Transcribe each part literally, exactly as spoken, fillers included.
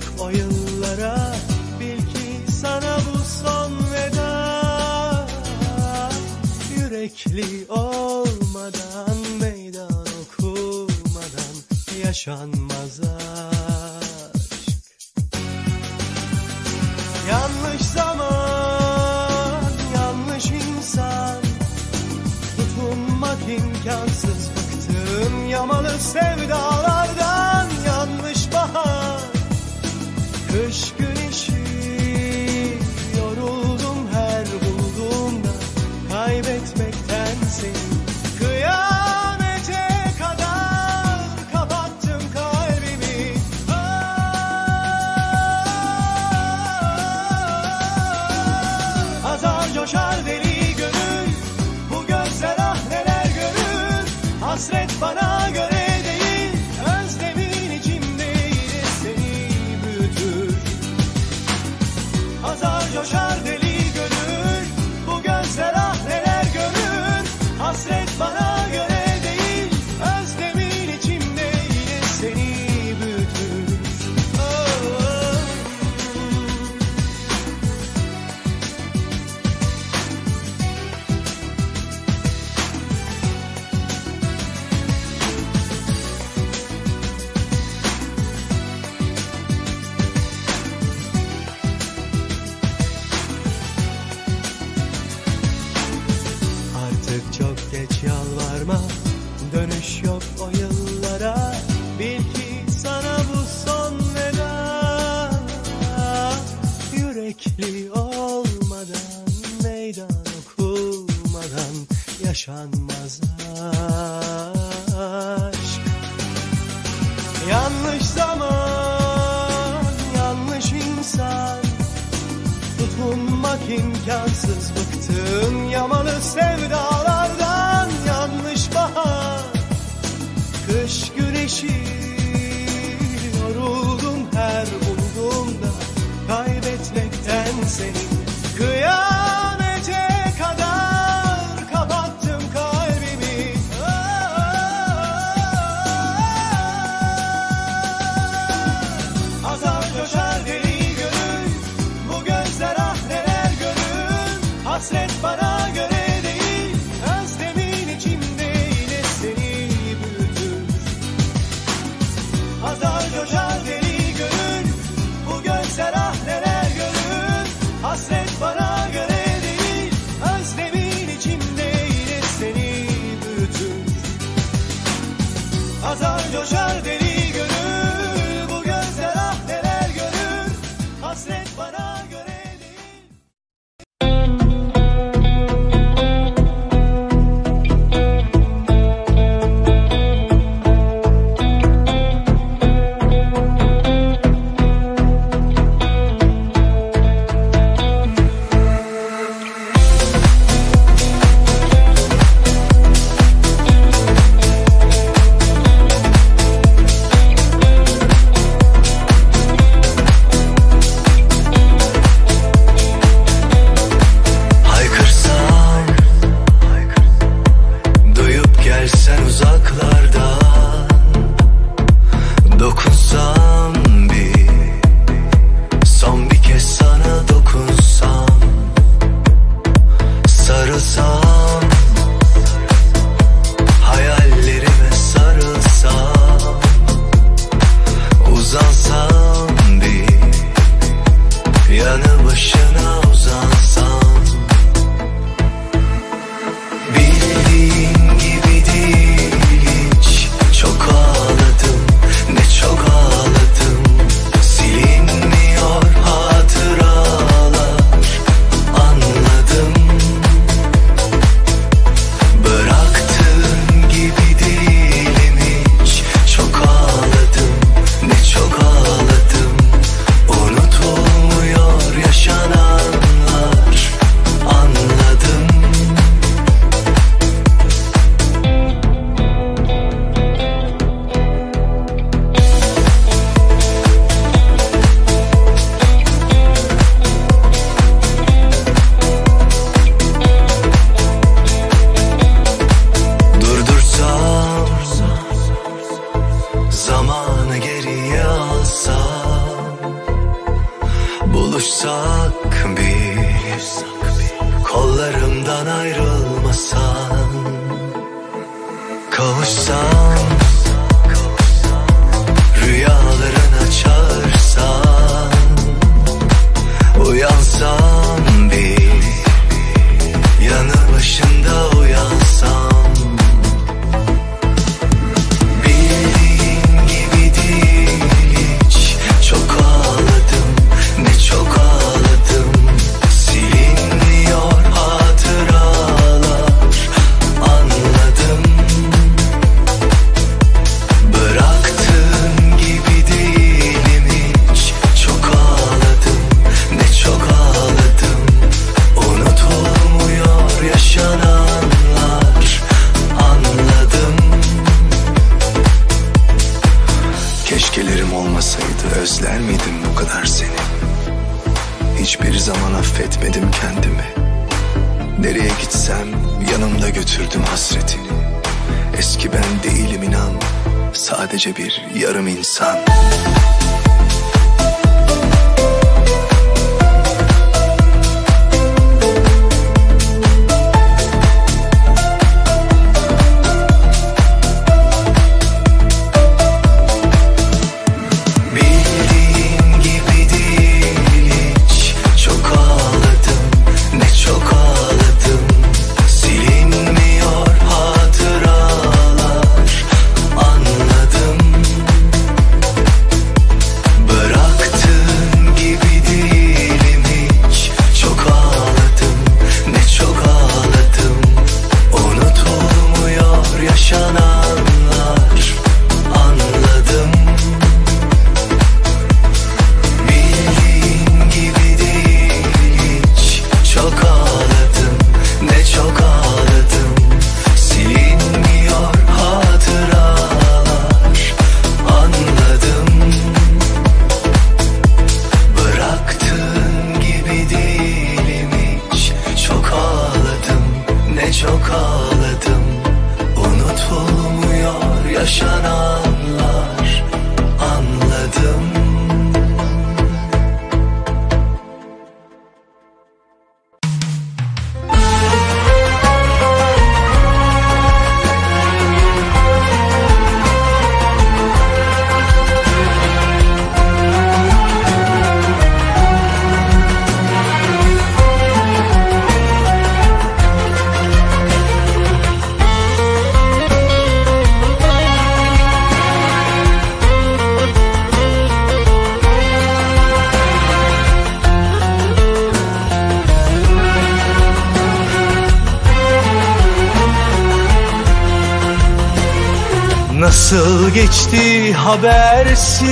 o yıllara, bil ki sana bu son veda. Yürekli olmadan, meydan okumadan yaşanmaz aşk. Yanlış zaman, yanlış insan, tutunmak imkansız, bıktım yamalı sevdalardan. Yanlış bahar, kış güneşi, yoruldum her bulduğumda kaybetmekten seni. Kıyamete kadar kapattım kalbimi. Azar coşar deli gönül, bu gözler ah neler görür. Hasret bana göre değil, özlemin içimde yine seni büyütür. Azar coşar deli gönül, bu gözler ah neler görür. Hasret bana göre değil, özlemin içimde yine seni büyütür. Oh, oh. Artık çok geç, yalvarma, dönüş yok o yıllara. Bil ki sana bu son veda. Yürekli olmadan, meydan okumadan yaşanmaz aşk. Yanlış zaman, yanlış insan, tutunmak imkansız, bıktım yamalı sevdalardan. Yanlış bahar, kış güneşi, yoruldum her bulduğumda kaybetmekten seni. Kıyamete kadar kapattım kalbimi. Azar coşar deli gönül, bu gözler ah neler görür. Hasret bana göre değil, özlemin içimde yine seni büyütür. Azar coşar deli gönül, bu gözler ah neler görür. Hasret bana göre değil, özlemin içimde yine seni büyütür. Azar coşar deli gönül, bu gözler ah neler görür. Hasret bana göre değil. Bildiğin gibi değil hiç. Çok ağladım, ne çok ağladım. Kavuşsak bir, kollarımdan ayrılmasan. Kavuşsam, rüyaların açarsan. Uyansam bir, yanı başında uyansam. Bildiğin gibi değil hiç. Çok ağladım, ne çok ağladım. Silinmiyor hatıralar, anladım. Bıraktığın gibi değilim hiç. Çok ağladım, ne çok ağladım. Unutulmuyor yaşananlar, anladım. Keşkelerim olmasaydı özler miydim bu kadar seni? Hiçbir zaman affetmedim kendimi. Nereye gitsem yanımda götürdüm hasretini. Eski ben değilim inan, sadece bir yarım insan. Nasıl geçti habersiz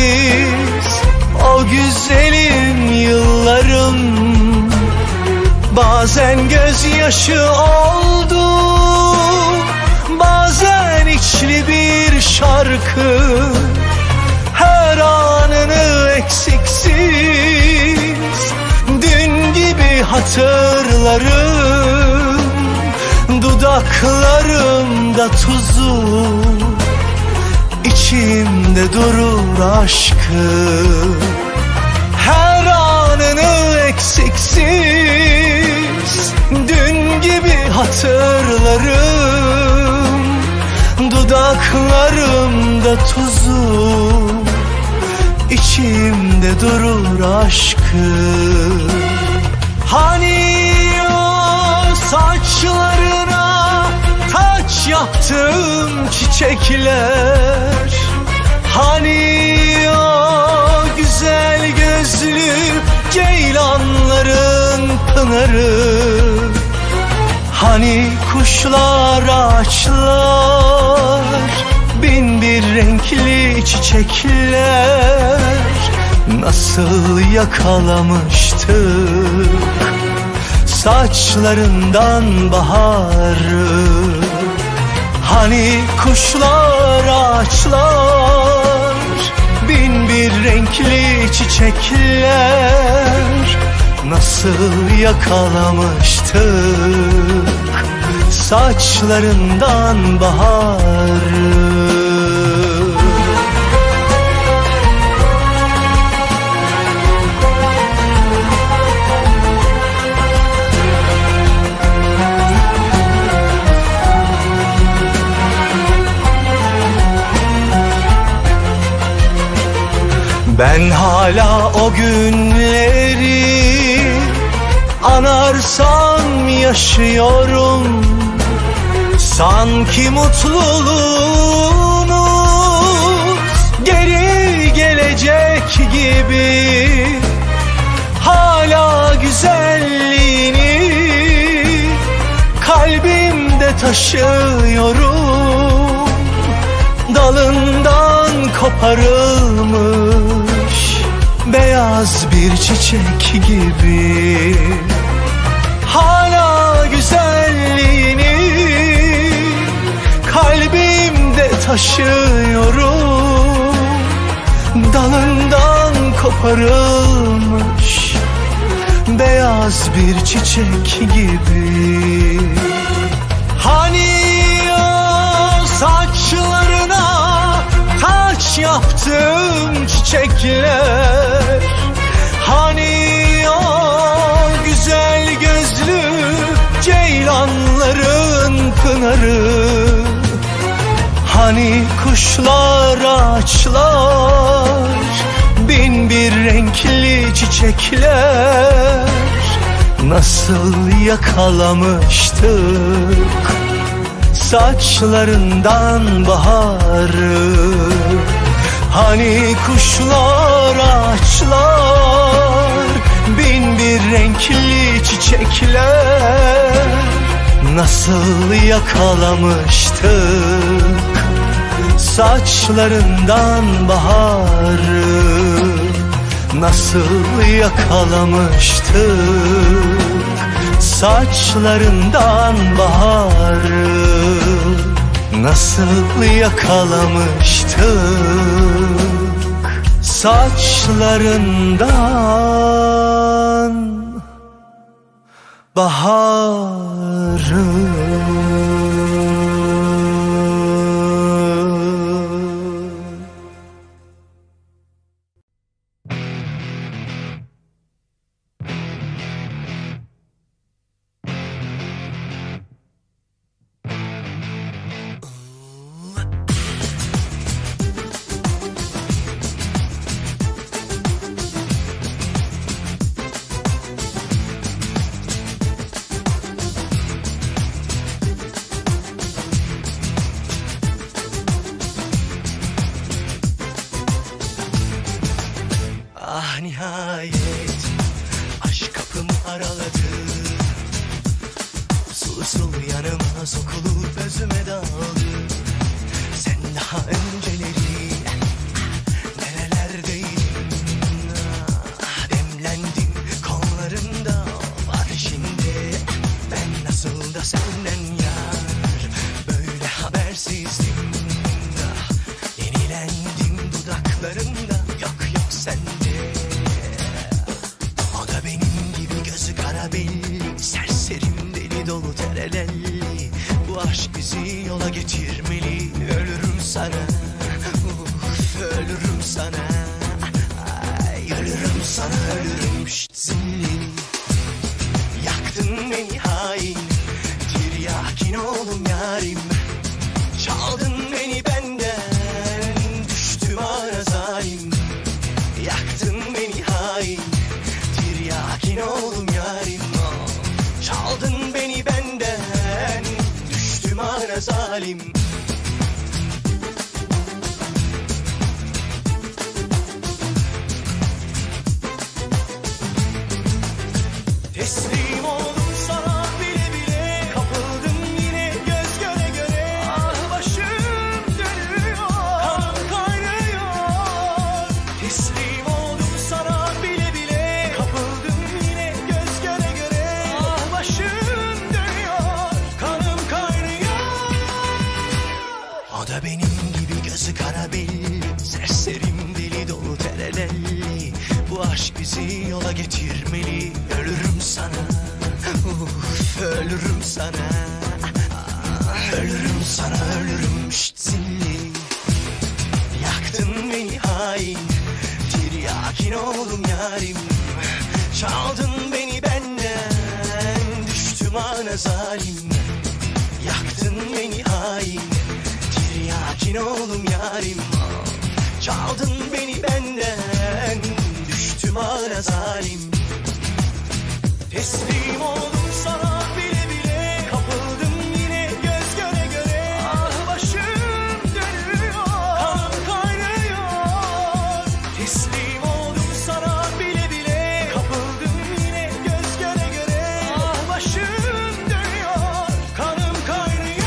o güzelim yıllarım. Bazen gözyaşı oldu, bazen içli bir şarkı. Her anını eksiksiz dün gibi hatırlarım. Dudaklarımda tuzu, İçimde durur aşkı. Her anını eksiksiz dün gibi hatırlarım. Dudaklarımda tuzu, içimde durur aşkı. Hani o saçlarına taç yaptım çiçekler, hani o güzel gözlü ceylanların pınarı, hani kuşlar ağaçlar bin bir renkli çiçekler. Nasıl yakalamıştık saçlarından baharı. Hani kuşlar ağaçlar bin bir renkli çiçekler. Nasıl yakalamıştık saçlarından baharı. Ben hala o günleri anarsam yaşıyorum. Sanki mutluluğumuz geri gelecek gibi. Hala güzelliğini kalbimde taşıyorum. Dalından koparılmış beyaz bir çiçek gibi. Hala güzelliğini kalbimde taşıyorum. Dalından koparılmış beyaz bir çiçek gibi. Hani o saçlarına taç yaptım çiçekler, hani o güzel gözlü ceylanların pınarı, hani kuşlar, ağaçlar, bin bir renkli çiçekler. Nasıl yakalamıştık saçlarından baharı. Hani kuşlar, ağaçlar, bin bir renkli çiçekler. Nasıl yakalamıştık saçlarından baharı. Nasıl yakalamıştık saçlarından baharı. Nasıl yakalamıştık saçlarından baharı. Ah nihayet aşk kapımı araladı. Usul usul yanıma sokulup özüme daldı. Sen daha önceleri nerelerdeydin? Ah, demlendim kollarında var şimdi. Ben nasıl da senden yar böyle habersizdim. Ah, yenilendim dudaklarında, yok yok sende. O da benim gibi gözü kara belli, serserim deli dolu terelelli. Bu aşk bizi yola getirmeli. Ölürüm sana, uf, ölürüm sana. Ay, ölürüm sana, ölürüm şşt zilli. Yaktın beni hain, tiryakin oğlum yarim. Çaldın beni benden, düştüm ara zalim. Yaktın beni hain, tiryakin oğlum yarim. Çaldın beni benden, düştüm ara zalim. Teslim oldum sana bile bile, kapıldım yine göz göre göre. Ah başım dönüyor, kanım kaynıyor. Teslim oldum sana bile bile, kapıldım yine göz göre göre. Ah başım dönüyor, kanım kaynıyor. O da benim gibi gözü kara belli, serserim deli dolu terelelli. Bu aşk bizi yola getirmeli. Ölürüm sana, uf, ölürüm sana. Ah, ölürüm sana, ölürüm şşt zilli. Yaktın beni hain, tiryakin oğlum yarim. Çaldın beni benden, düştüm ana zalim. Yaktın beni hain, tiryakin oğlum yarim. Çaldın beni benden, zalim. Teslim oldum sana bile bile, kapıldım yine göz göre göre. Ah başım dönüyor, kanım kaynıyor. Teslim oldum sana bile bile, kapıldım yine göz göre göre. Ah başım dönüyor, kanım kaynıyor.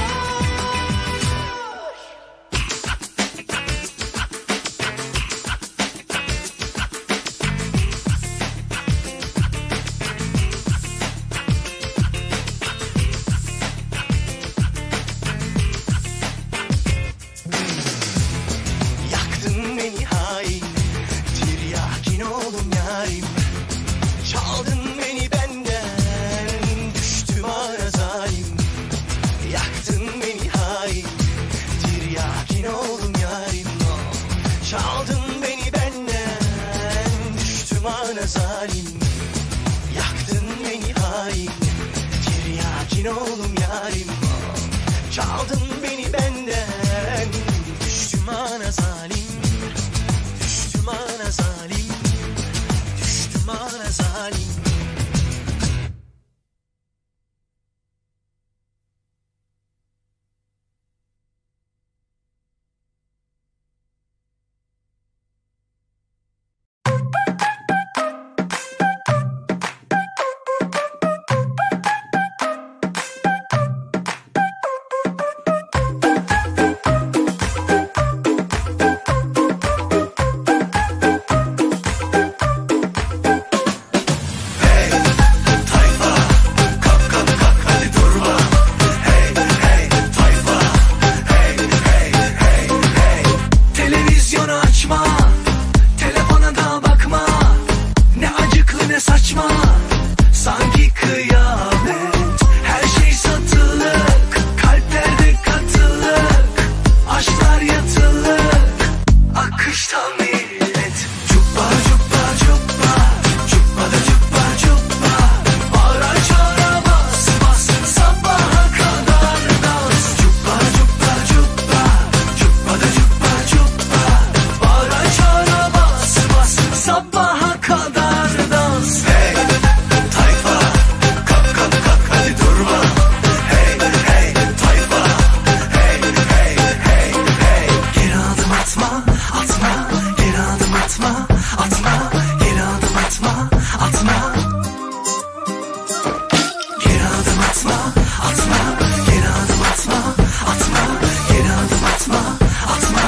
Yaktın beni hain, tiryakin oldum yarim. Çaldın beni benden, düştüm ara zalim. Yaktın beni hain, tiryakin oldum yarim. Çaldın beni benden, düştüm ara zalim. Yaktın beni hain, tiryakin oldum yarim. Çaldın beni benden, düştüm ana zalim. Düştüm ana zalim. Düştüm ana zalim. Televizyonu açma, telefona da bakma. Ne acıklı ne saçma, sanki kıyamet. Her şey satılık, kalplerde katılık. Aşklar yatılık, akıştan millet. Cuppa cuppa cuppa, cuppa da cuppa cuppa. Bağıra çağıra bas bas, sabaha kadar dans. Cuppa cuppa cuppa, cuppa da cuppa cuppa. Bağıra çağıra bas bas, sabaha kadar dans. Hey tayfa, kalk kalk kalk hadi durma. Hey hey tayfa, hey hey hey hey. Geri adım atma, atma. Geri adım atma, atma. Geri adım atma, atma. Geri adım atma, atma. Geri adım atma, atma. Geri adım atma, atma.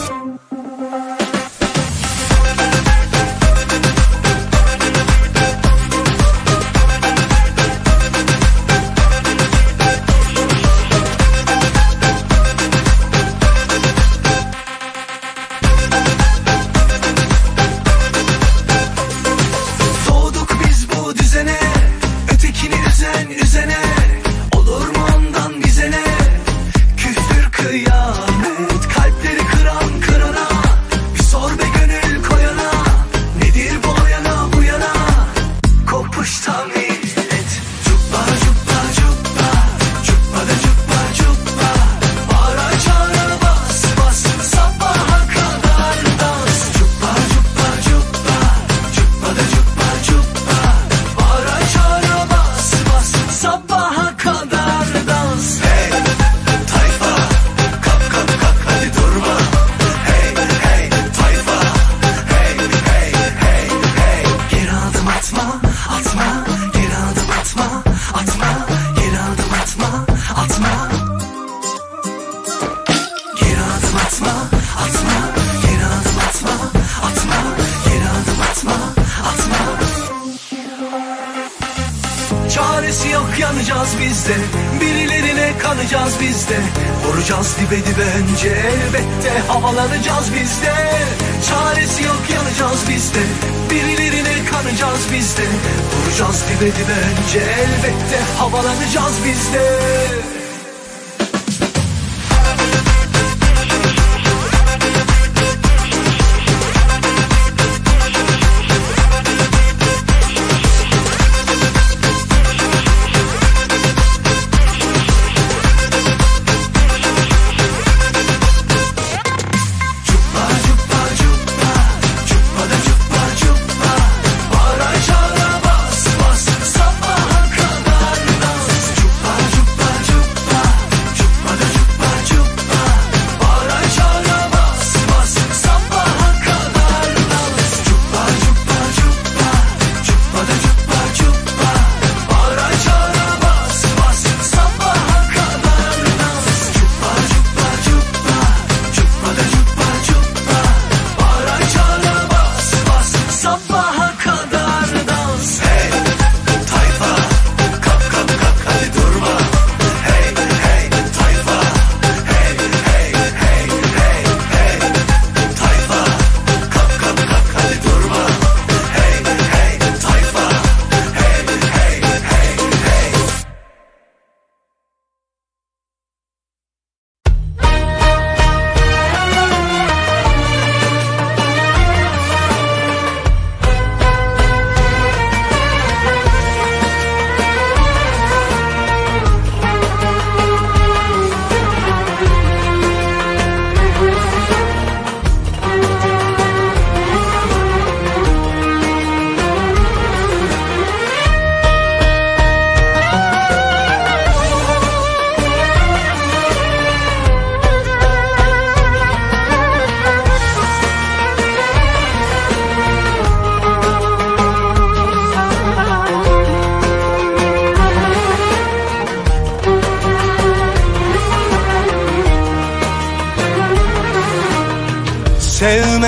Doğduk biz bu düzene, ötekini üzen üzene. Olur mu ondan bize ne? Küfür kıyamet, kalpleri kıran kırana. Bir sor be gönül koyana, nedir bu yana bu yana? Kopuşta millet. Cuppa cuppa cuppa, cuppa da cuppa cuppa. Bağıra çağıra bas bas, sabaha kadar dans. Cuppa cuppa cuppa, cuppa da cuppa cuppa. Bağıra çağıra bas bas, sabaha kadar dans. Hey tayfa, kalk kalk kalk hadi durma. Hey hey tayfa, hey hey hey hey. Geri adım atma, atma. Geri adım atma, atma. Geri adım atma, atma. Geri adım atma, atma. Geri adım atma, atma. Geri adım atma, atma. Çaresi yok, yanacağız biz de. Birilerine kanacağız biz de. Vuracağız dibe dibe önce, elbette havalanacağız biz de. Çaresi yok, yanacağız biz de. Birilerine kanacağız biz de. Vuracağız dibe dibe önce, elbette havalanacağız biz de. Cuppa cuppa cuppa, cuppa da cuppa cuppa. Bağıra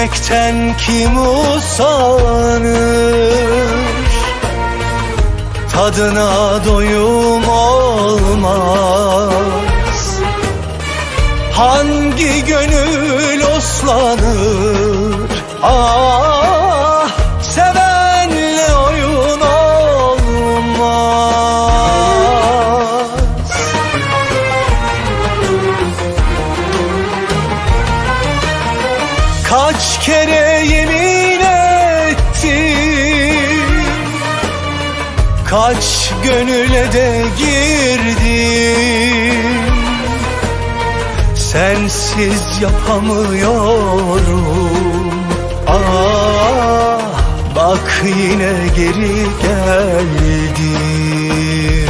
Sevmekten kim usanır? Tadına doyum olmaz. Hangi gönül oslanır? Ah, sevenle oyun olmaz. Kaç kere yemin ettim, kaç gönüle de girdim. Sensiz yapamıyorum. Ah, bak yine geri geldim.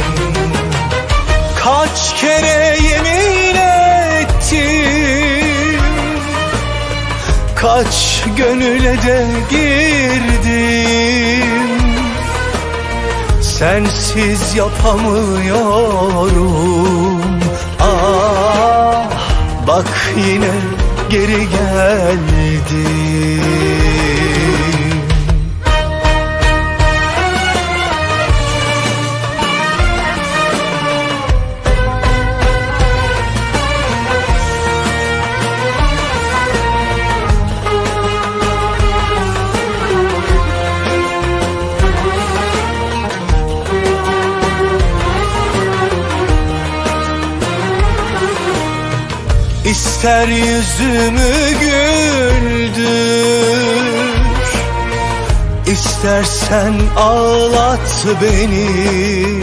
Kaç kere yemin ettim, kaç gönüle de girdim. Sensiz yapamıyorum. Ah, bak yine geri geldim. İster yüzümü güldür, İstersen ağlat beni.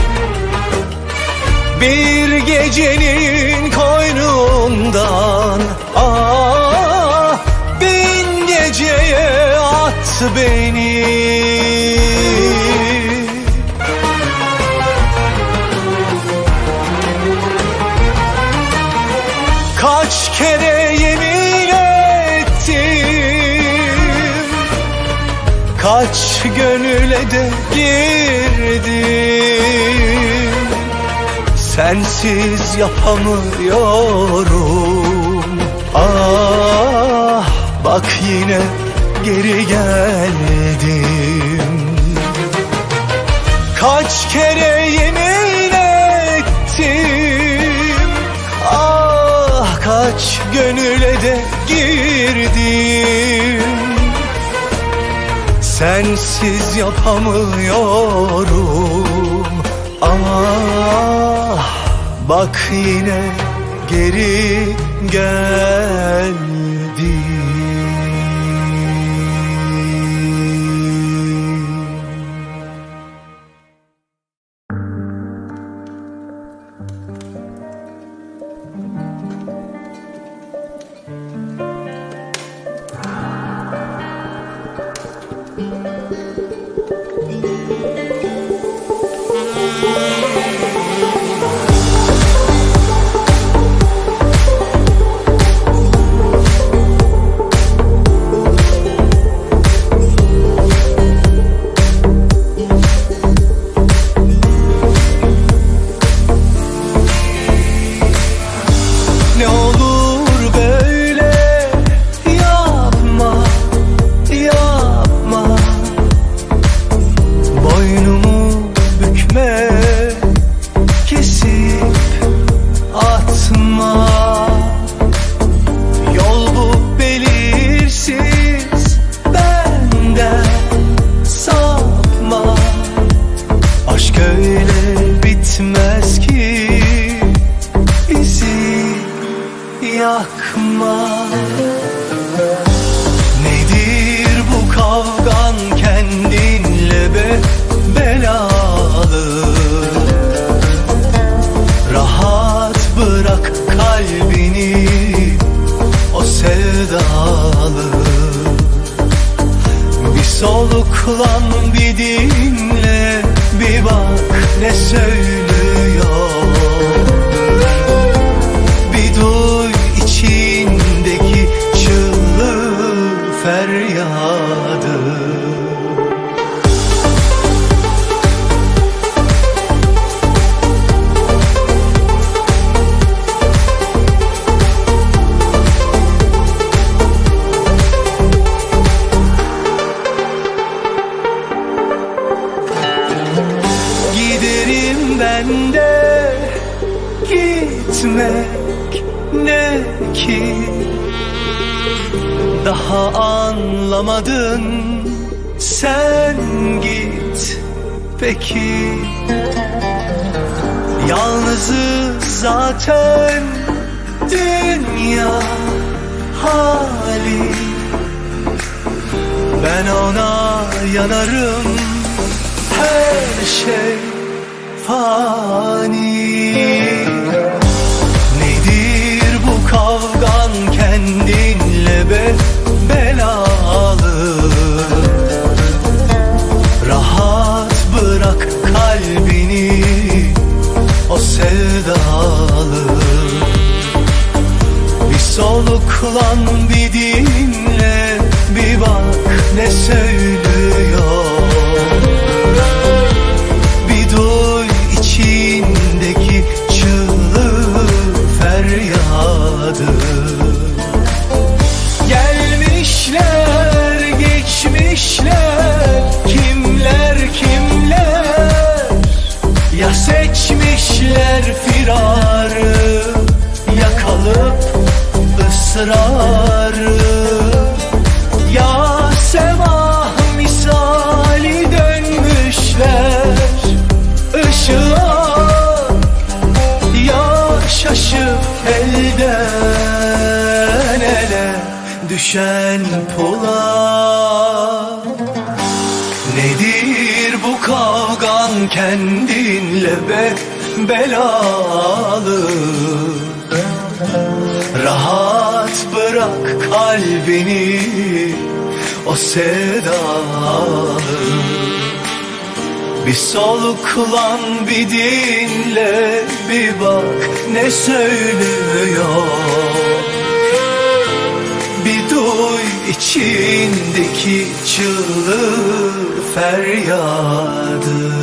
Bir gecenin koynundan ah, bin geceye at beni. Kaç kere yemin ettim, kaç gönüle de girdim. Sensiz yapamıyorum. Ah, bak yine geri geldim. Kaç kere yemin ettim, ah, kaç gönüle de girdim. Sensiz yapamıyorum. Ah, bak yine geri geldim. Soluklan bir dinle, bir bak ne söylüyor. Bir duy içindeki çığlığı, feryadı. gitmek ne ki? Daha anlamadın, sen git peki. Yalnızız zaten dünya hali, ben ona yanarım, her şey fani. Nedir bu kavgan kendinle be belalı? Rahat bırak kalbini, o sevdalı. Bir soluklan, bir dinle, bir bak ne söylüyor. Bir duy içindeki çığlık feryadı. Gelmişler, geçmişler, kimler kimler. Ya seçmişler firarı, ya kalıp ısrarı. Ya semah misali dönmüşler ışığa, ya şaşıp elden ele düşen pula. Nedir bu kavgan kendinle be belalı? Rahat bırak kalbini, o sevdalı. Bir soluklan, bir dinle, bir bak ne söylüyor. Bir duy içindeki çığlık feryadı.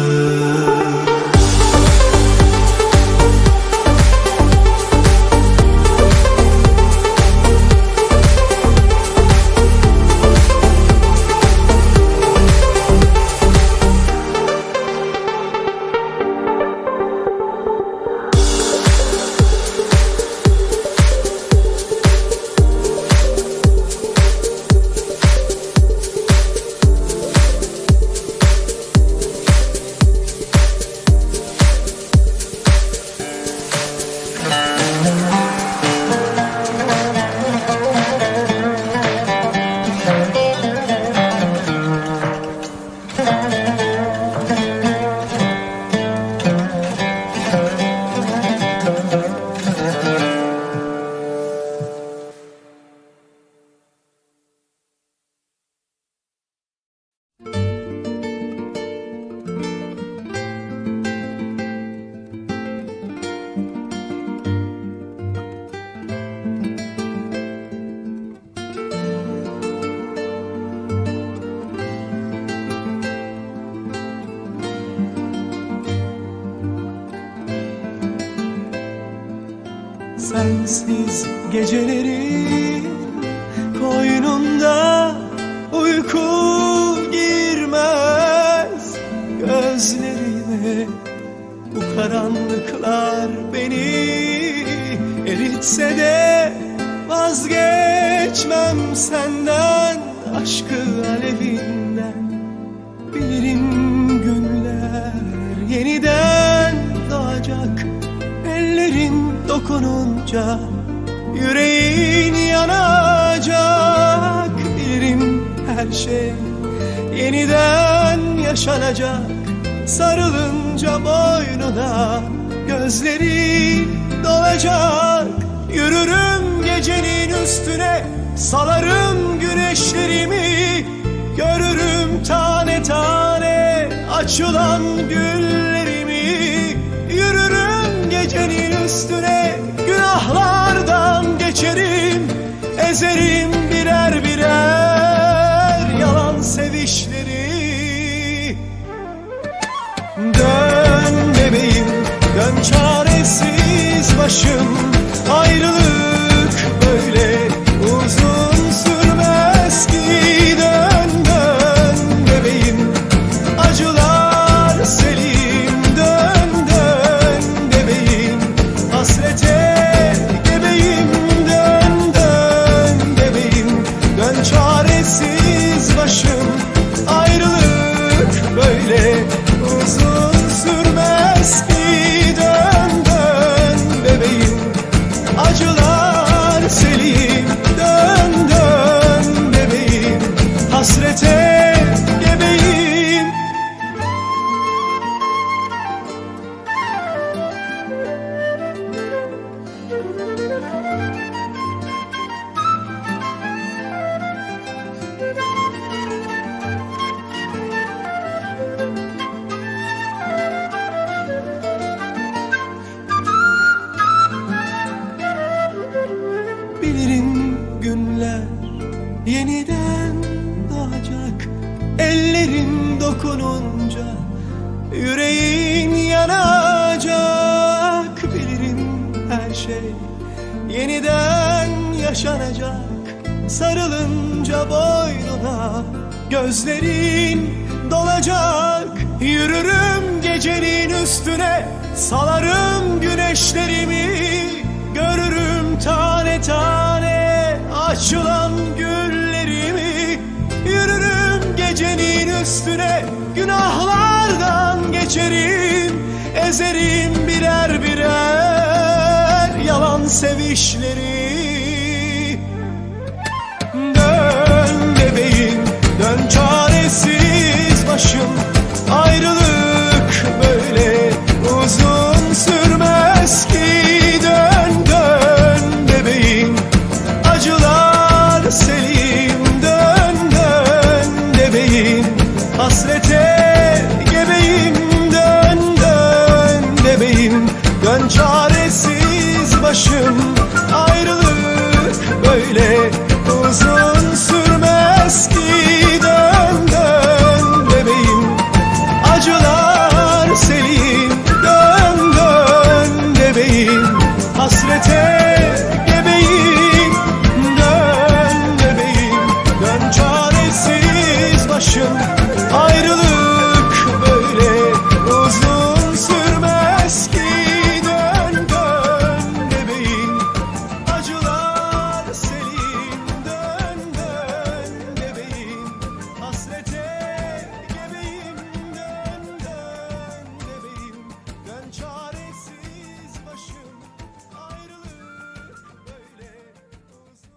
Sensiz geceleri koynunda uyku girmez gözlerime. Bu karanlıklar beni eritse de vazgeçmem senden, aşkı alevinden. Bilirim günler yeniden doğacak, ellerin dokununca yüreğin yanacak. Bilirim her şey yeniden yaşanacak, sarılınca boynuna gözleri dolacak. Yürürüm gecenin üstüne, salarım güneşlerimi. Görürüm tane tane açılan güllerimi. Yürürüm gecenin üstüne, günahlardan geçerim. Ezerim birer birer yalan sevişleri. Dön bebeğim, dön çaresiz başım. Ayrılık böyle uzun sürmez ki. Dön dön bebeğim, acılar selim. Dön dön bebeğim, hasrete ellerin dokununca yüreğin yanacak. Bilirim her şey yeniden yaşanacak. Sarılınca boynuna gözlerin dolacak. Yürürüm gecenin üstüne, salarım güneşlerimi. Görürüm tane tane açılan güllerimi. Yürürüm gecenin üstüne, günahlardan geçerim. Ezerim birer birer yalan sevişleri. Dön bebeğim, dön çaresiz başım. Ayrılık böyle uzun sürmez ki. Dön dön bebeğim, acılar selim. Dön dön bebeğim, hasrete gebeyim. Dön dön bebeğim, dön çaresiz başım. Ayrılık böyle uzun sürmez ki. Dön dön bebeğim, acılar selim. Dön dön bebeğim, hasrete gebeyim. Dön bebeğim, dön çaresiz başım. Ayrılık böyle uzun sürmez ki. Dön dön bebeğim, acılar selim. Dön dön bebeğim, hasrete gebeyim. Dön dön bebeğim, dön çaresiz başım. Ayrılık böyle uzun.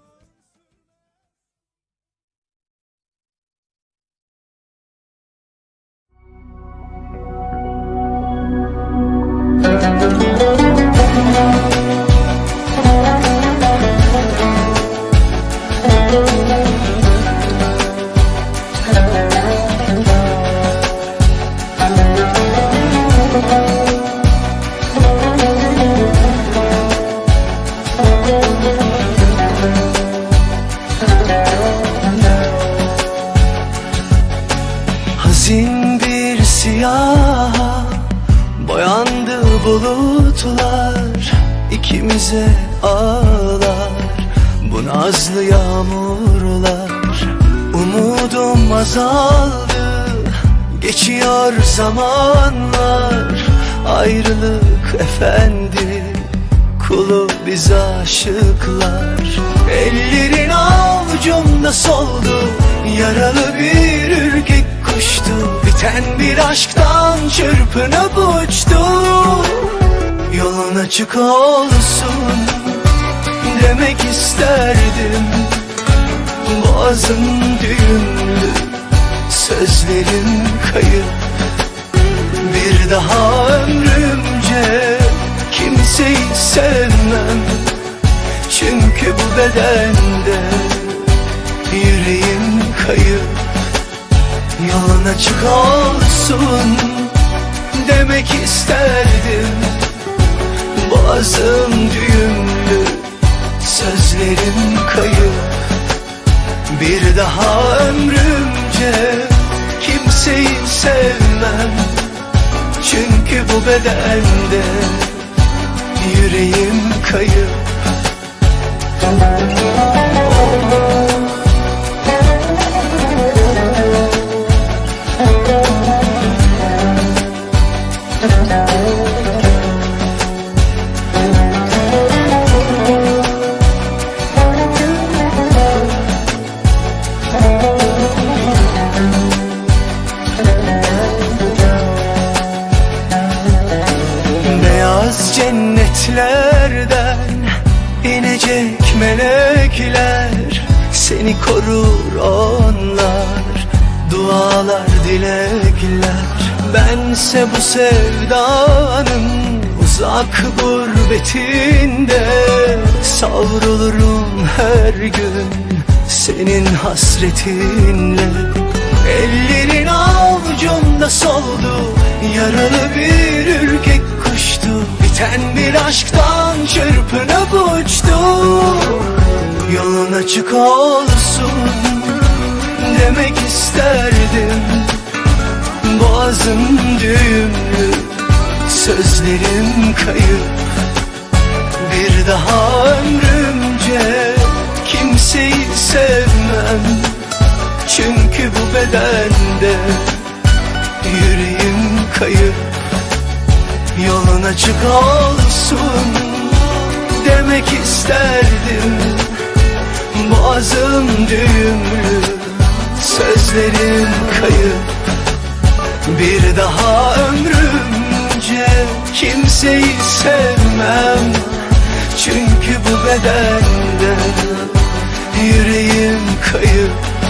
Hazin bir siyah boyandı bulutlar. İkimize ağlar bu nazlı yağmurlar. Umudum azaldı, geçiyor zamanlar. Ayrılık efendi, kulu biz aşıklar. Ellerin avucumda soldu, yaralı bir ürkek kuştu. Biten bir aşktan çırpınıp uçtu. Yolun açık olsun demek isterdim. Boğazım düğümlü, sözlerim kayıp. Bir daha ömrümce kimseyi sevmem. Çünkü bu bedende yüreğim kayıp. Yolun açık olsun demek isterdim. Boğazım düğümlü, sözlerim kayıp. Bir daha ömrümce kimseyi sevmem. Çünkü bu bedende yüreğim kayıp. Beyaz cennetlerden inecek melekler, seni korur onlar, dualar dilekler. Bense bu sevdanın uzak gurbetinde savrulurum her gün senin hasretinle. Ellerin avucumda soldu, yaralı bir ürkek kuştu. Biten bir aşktan çırpınıp uçtu. Yolun açık olsun demek isterdim. Boğazım düğümlü, sözlerim kayıp. Bir daha ömrümce kimseyi sevmem. Çünkü bu bedende yüreğim kayıp. Yolun açık olsun demek isterdim. Boğazım düğümlü, sözlerim kayıp. Bir daha ömrümce kimseyi sevmem. Çünkü bu bedende yüreğim kayıp.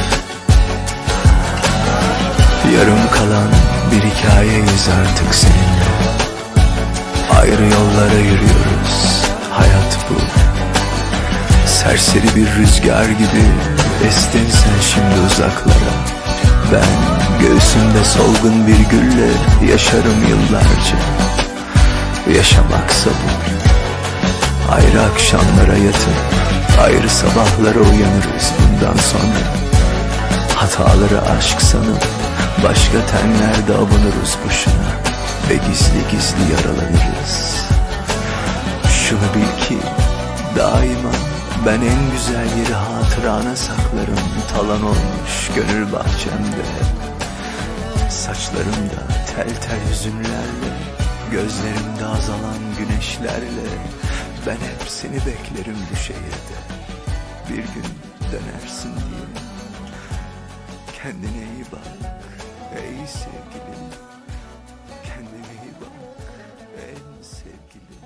Yarım kalan bir hikayeyiz artık seninle. Ayrı yollara yürüyoruz, hayat bu. Serseri bir rüzgar gibi estin sen şimdi uzaklara. Ben göğsümde solgun bir gülle yaşarım yıllarca. Yaşamaksa bu. Ayrı akşamlara yatıp ayrı sabahlara uyanırız bundan sonra. Hataları aşk sanıp başka tenlerde avunuruz boşuna ve gizli gizli yaralanırız. Şunu bil ki daima ben en güzel yeri hatırana saklarım. Talan olmuş gönül bahçemde, saçlarımda tel tel hüzünlerle, gözlerimde azalan güneşlerle. Ben hep seni beklerim bu şehirde. Bir gün dönersin diye. Kendine iyi bak ey sevgilim. Kendine iyi bak ey sevgilim.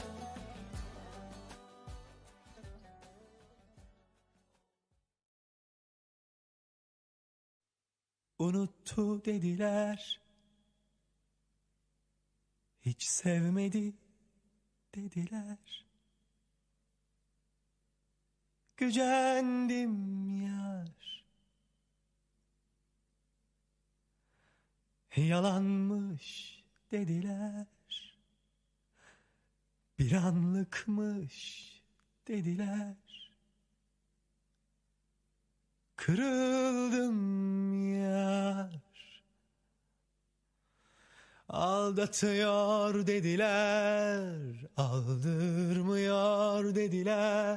Unuttu dediler, hiç sevmedi dediler. Gücendim yar, yalanmış dediler. Bir anlıkmış dediler. Kırıldım yar, aldatıyor dediler, aldırmıyor dediler.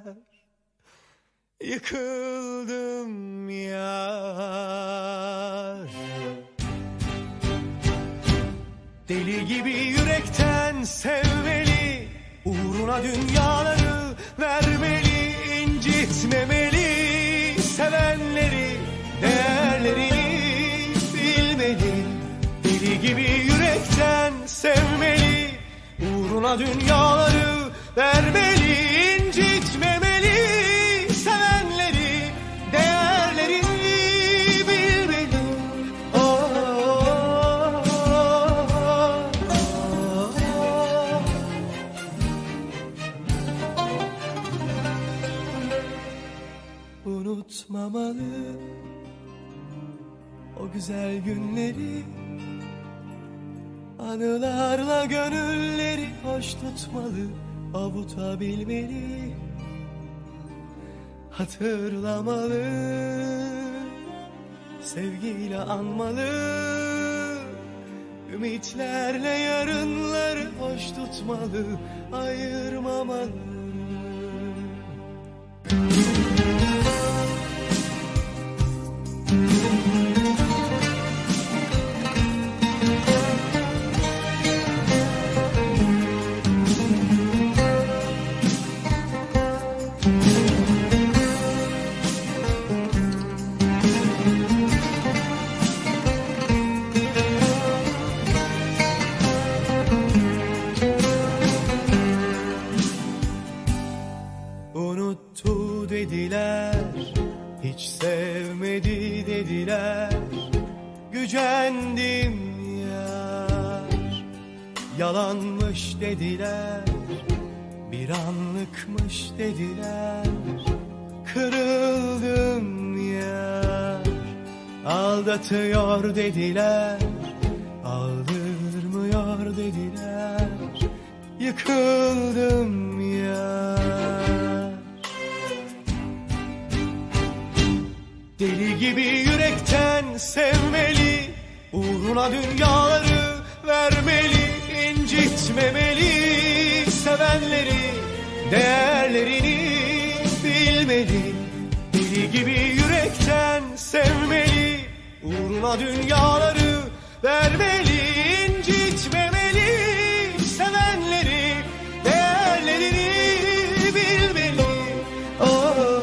Yıkıldım yar. Deli gibi yürekten sevmeli, uğruna dünyaları vermeli, incitmemeli. Sevenleri, değerlerini bilmeli. Deli gibi yürekten sevmeli, uğruna dünyaları vermeli, incitmemeli. Sevenleri, değerlerini bilmeli. Oh, oh, oh, oh. Unutmamalı o güzel günleri, anılarla gönülleri hoş tutmalı, avutabilmeli, hatırlamalı, sevgiyle anmalı, ümitlerle yarınları hoş tutmalı, ayırmamalı. Unuttu dediler, hiç sevmedi dediler. Gücendim yar, yalanmış dediler, bir anlıkmış dediler. Kırıldım yar, aldatıyor dediler, aldırmıyor dediler. Yıkıldım yar. Deli gibi yürekten sevmeli, uğruna dünyaya incitmemeli, sevenleri değerlerini bilmeli, deli gibi yürekten sevmeli, uğruna dünyaları vermeli, incitmemeli, sevenleri değerlerini bilmeli. Oh.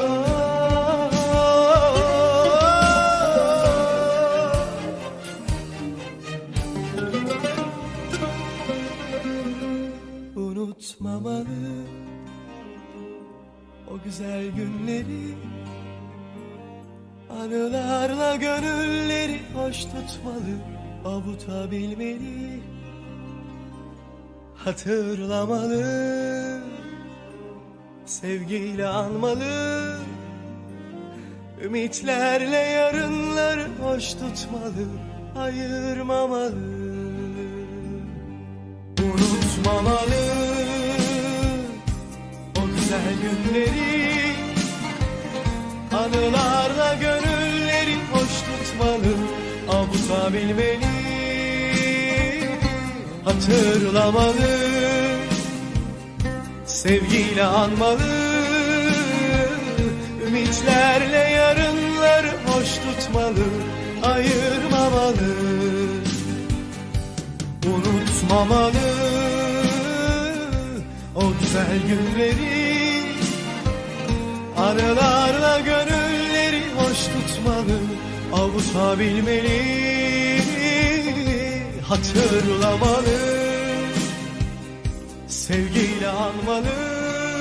Unutmamalı o güzel günleri, anılarla gönülleri hoş tutmalı, avutabilmeli, hatırlamalı, sevgiyle anmalı, ümitlerle yarınları hoş tutmalı, ayırmamalı. Unutmamalı o güzel günleri, anılarla gönülleri hoş tutmalı, avutabilmeli, hatırlamalı, sevgiyle anmalı, ümitlerle yarınları hoş tutmalı, ayırmamalı. Unutmamalı o güzel günleri, anılarla gönülleri hoş tutmalı, avutabilmeli, hatırlamalı, sevgiyle anmalı,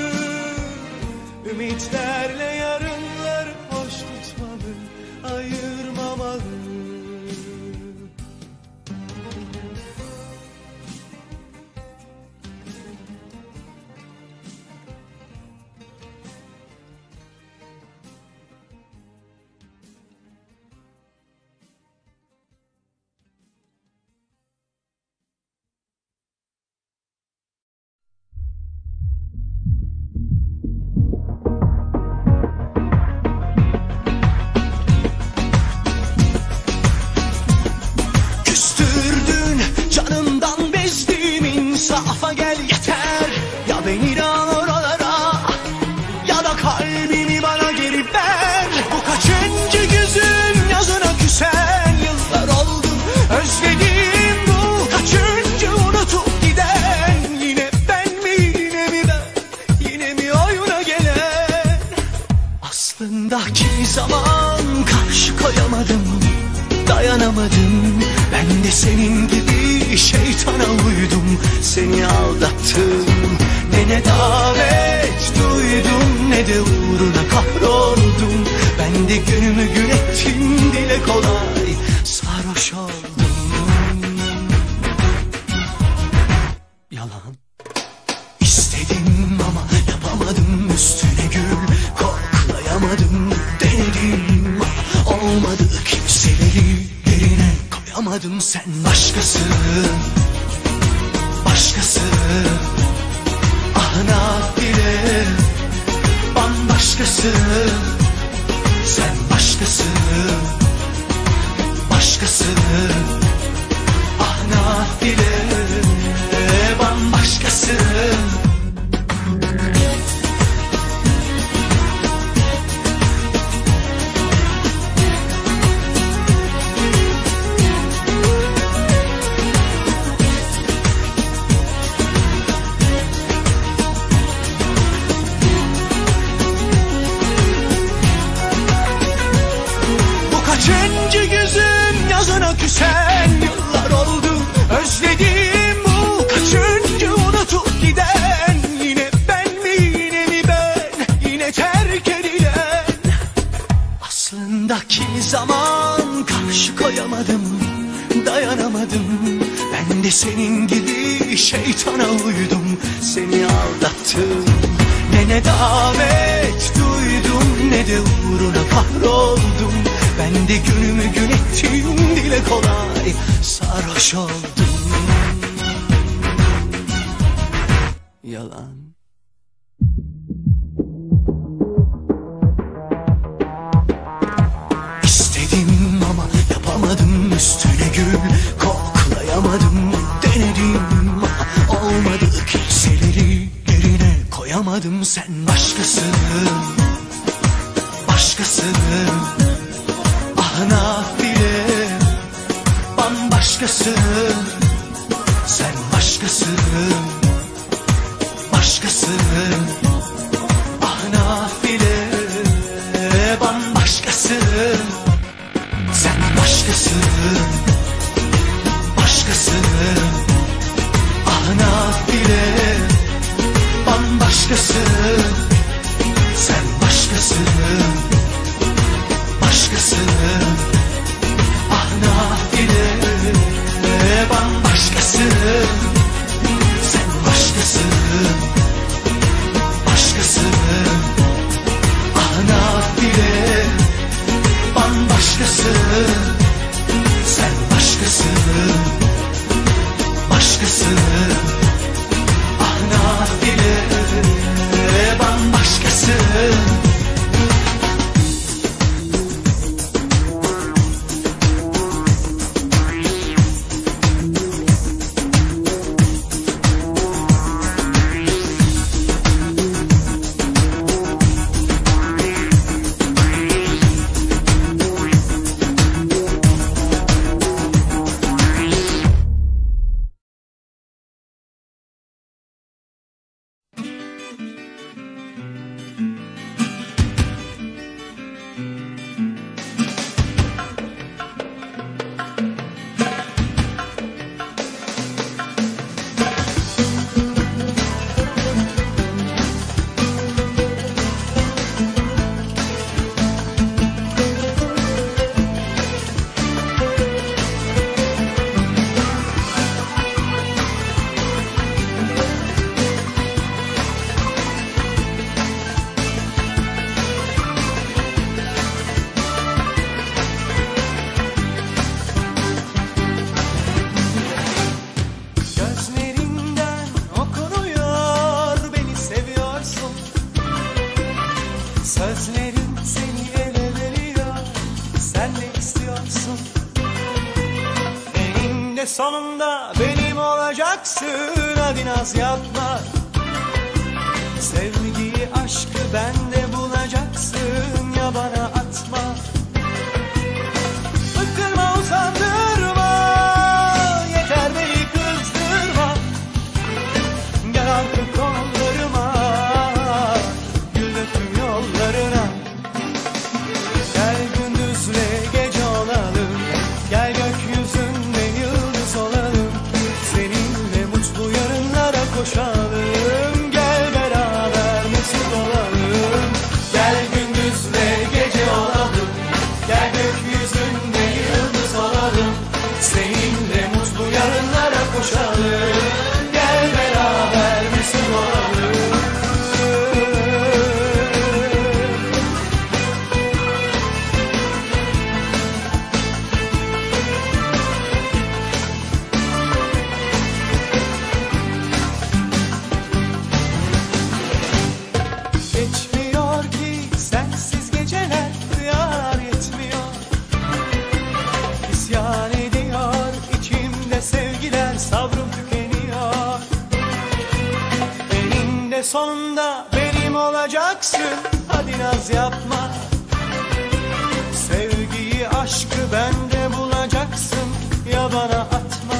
ümitlerle yarınları hoş tutmalı, ayırmamalı. Safa gel yeter, ya beni al oralara, ya da kalbimi bana geri ver. Bu kaçıncı gözün yazına küsen, yıllar oldu özledim, bu kaçıncı unutup giden. Yine ben mi, yine mi ben, yine mi oyuna gelen? Aslında kimi zaman karşı koyamadım, dayanamadım. Ben de senin gibi şeytana uydum, seni aldattım. Ne ne davet duydum, ne de uğruna kahroldum. Ben de günümü gün ettim, dile kolay sarhoş oldum. Yalan istedim ama yapamadım, üstüne gül koklayamadım. Denedim ama olmadı, kimseleri yerine koyamadım. Sen başkası, başkası, ah nafile, bambaşkası. Sen başkası, başkası, ah nafile, bambaşkası. Kaçıncı gözün yazına küsen, yıllar oldu özledim, bu kaçıncı unutup giden. Yine ben mi, yine mi ben, yine terk edilen. Aslında kimi zaman karşı koyamadım, dayanamadım. Ben de senin gibi şeytana uydum, seni aldattım. Ne ne davet duydum, ne de uğruna kahroldum. Ben de günümü gün ettim, dile kolay sarhoş oldum. Yalan İstedim ama yapamadım, üstüne gül koklayamadım. Denedim ama olmadı. Sen başkasın, başkasın. Ah nafile, bambaşkasın. Sen başkasın, başkasın. Ah nafile, bambaşkasın. Sen başkasın, başkasın. Ah nafile, bambaşkasın. Sen başkasın, başkasın. Ah nafile, bambaşkasın. Sen başkasın, başkasın. Ah nafile, bambaşkasın. Sen başkasın, başkasın. Ah nafile, bambaşkasın. Sözlerim seni ele veriyor. Sen ne istiyorsun? Eninde sonunda benim olacaksın. Hadi naz yapma. Sevgiyi, aşkı bende bulacaksın. Ya bana atma. Bıktırma, usandırma. Yeter beni kızdırma. Gel artık kollarıma. Gel gündüzle gece olalım. Gel gökyüzünde yıldız olalım. Seninle mutlu yarınlara koşalım. Gel beraber mesut olalım. Gel gündüzle gece olalım. Gel gökyüzünde yıldız olalım. Seninle mutlu yarınlara koşalım. Gel beraber mesut olalım. Sabrım tükeniyor. Eninde sonunda benim olacaksın. Hadi naz yapma. Sevgiyi, aşkı bende bulacaksın. Ya bana atma.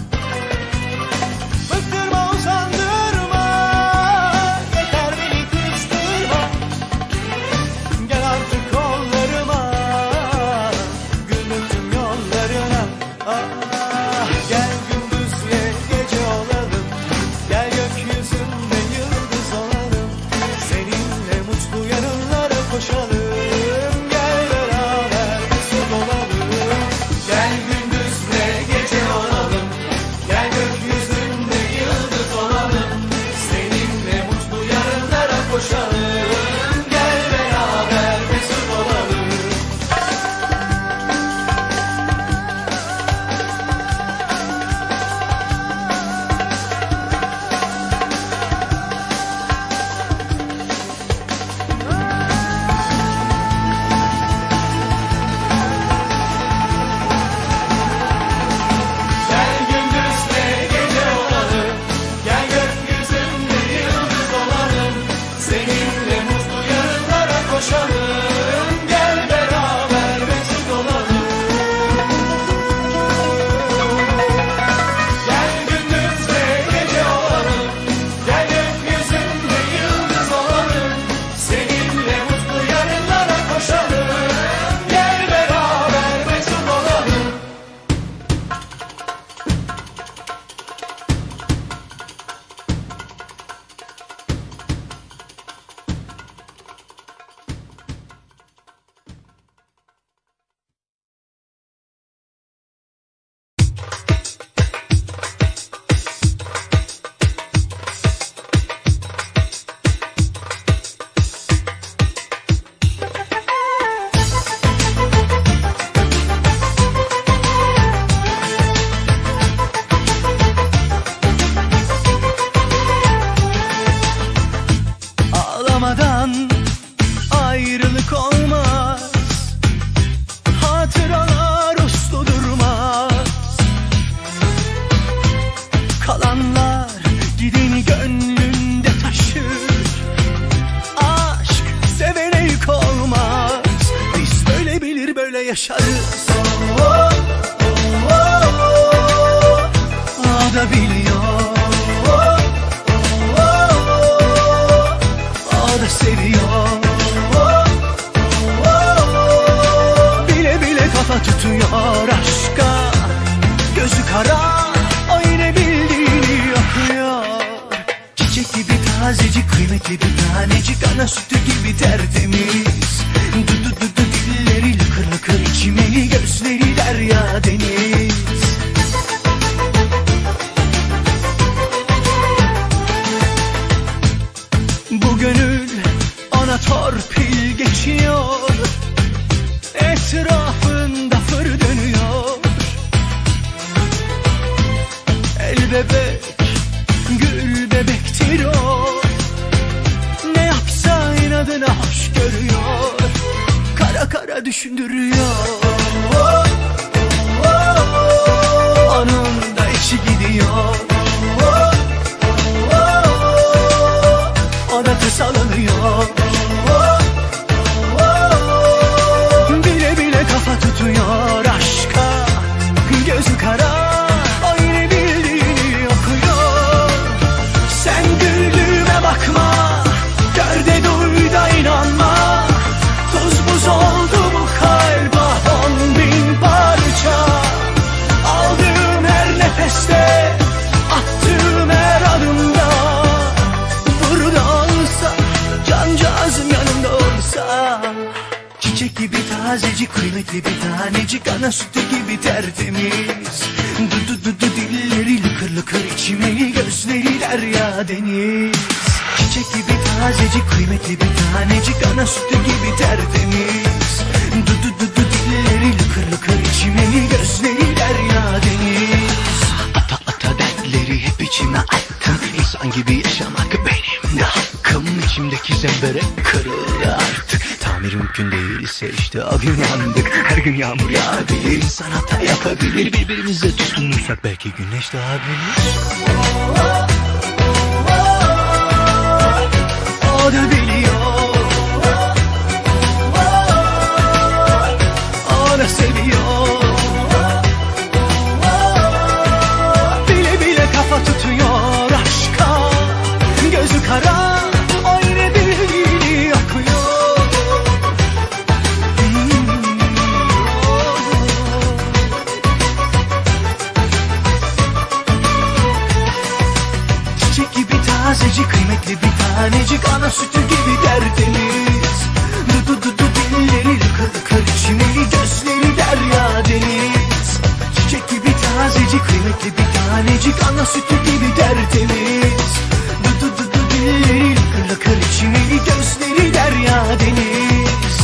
Bıktırma, usandırma. Yeter beni kızdırma. Gel artık kollarıma. Gülüm tüm yollarına. Ah, gel gece olalım. Gel gökyüzünde yıldız olalım. Seninle mutlu yarınlara koşalım. Gel beraber mesut olalım. Gel gündüzle gece olalım. Gel gökyüzünde yıldız olalım. Seninle mutlu yarınlara koşalım. Gel beraber mesut olalım. kıymetli bir tanecik, ana sütü gibi tertemiz. Dudu dudu dilleri lıkır lıkır içmeli, gözleri derya deniz. Bu gönül ona torpil geçiyor, etrafında fır dönüyor. El bebek, gül bebektir o, ne yapsa inadına hoş görüyor, kara kara düşündürüyor. Onun da içi gidiyor, o da tasalanıyor. Bile bile kafa tutuyor aşka, gözü kara, o yine bildiğini okuyor. Sen güldüğüme bakma, gör de duy da inanma. Tuz buz oldu bu kalp, ah on bin parça. Aldığım her nefeste, attığım her adımda, burada olsa, cancağızım yanımda olsa. Çiçek gibi tazecik, kıymetli bir tanecik, ana sütü gibi tertemiz. Dudu dudu dilleri lıkır lıkır içmeli, gözleri derya deniz. Çiçek gibi tazecik, kıymetli bir tanecik, ana sütü gibi tertemiz. Dudu dudu dilleri lıkır lıkır içmeli, gözleri derya deniz. Ata ata dertleri hep içime attım, İnsan gibi yaşamak benim de hakkım. İçimdeki zemberek kırıldı artık, tamir mümkün değilse işte o gün yandık. Her gün yağmur yağabilir, insan hata yapabilir, birbirimize tutunursak belki güneş doğabilir. O da biliyor, o da seviyor. Bile bile kafa tutuyor aşka, gözü kara, o yine bildiğini okuyor. Hmm. Çiçek gibi tazecik, kıymetli bir tanecik, ana sütü gibi tertemiz. Dudu dudu dilleri lıkır lıkır içmeli, gözleri derya deniz. Çiçek gibi tazecik, kıymetli bir tanecik, ana sütü gibi tertemiz. Dudu dudu dilleri lıkır lıkır içmeli, gözleri derya deniz.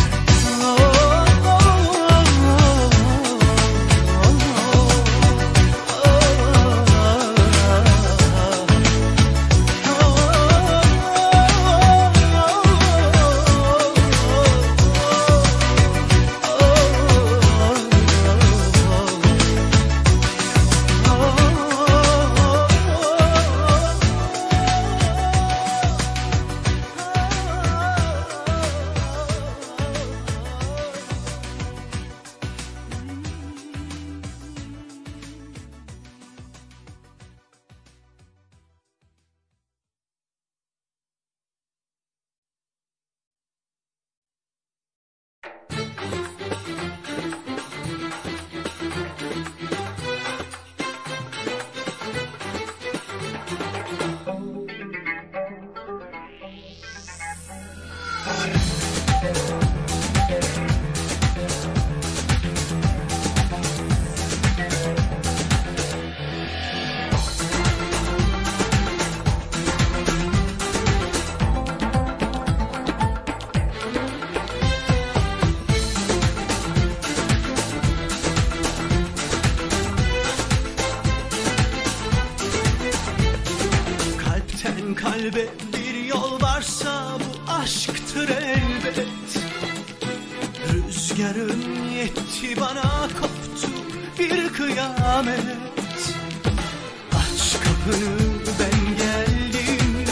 Kalbe bir yol varsa bu aşktır elbet. Rüzgarın yetti bana, koptu bir kıyamet. Aç kapını, ben geldim,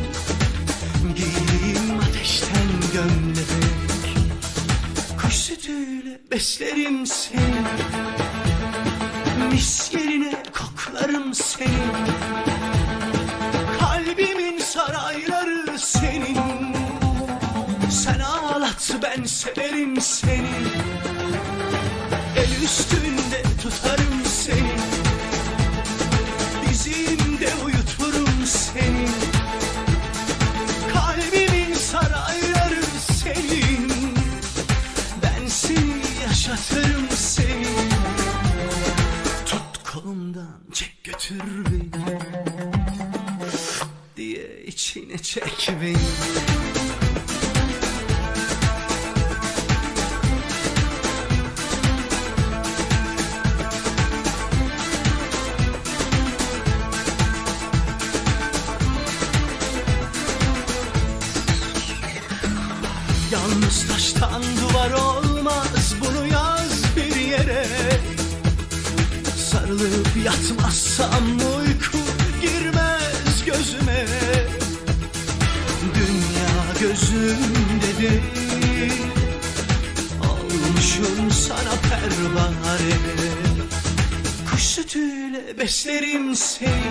giyeyim ateşten gömlek. Kuş sütüyle beslerim seni, mis yerine koklarım seni. Kalbimin sarayları senin, sen ağlat ben severim seni. El üstünde tutarım seni, dizimde uyuturum seni. Kalbim götür beni diye içine çek beni. Yalnız taştan duvar olmaz, bunu yaz bir yere. Sarılıp yatmazsam uyku girmez gözüme. Dünya gözümde değil, olmuşum sana pervane. Kuş sütüyle beslerim seni,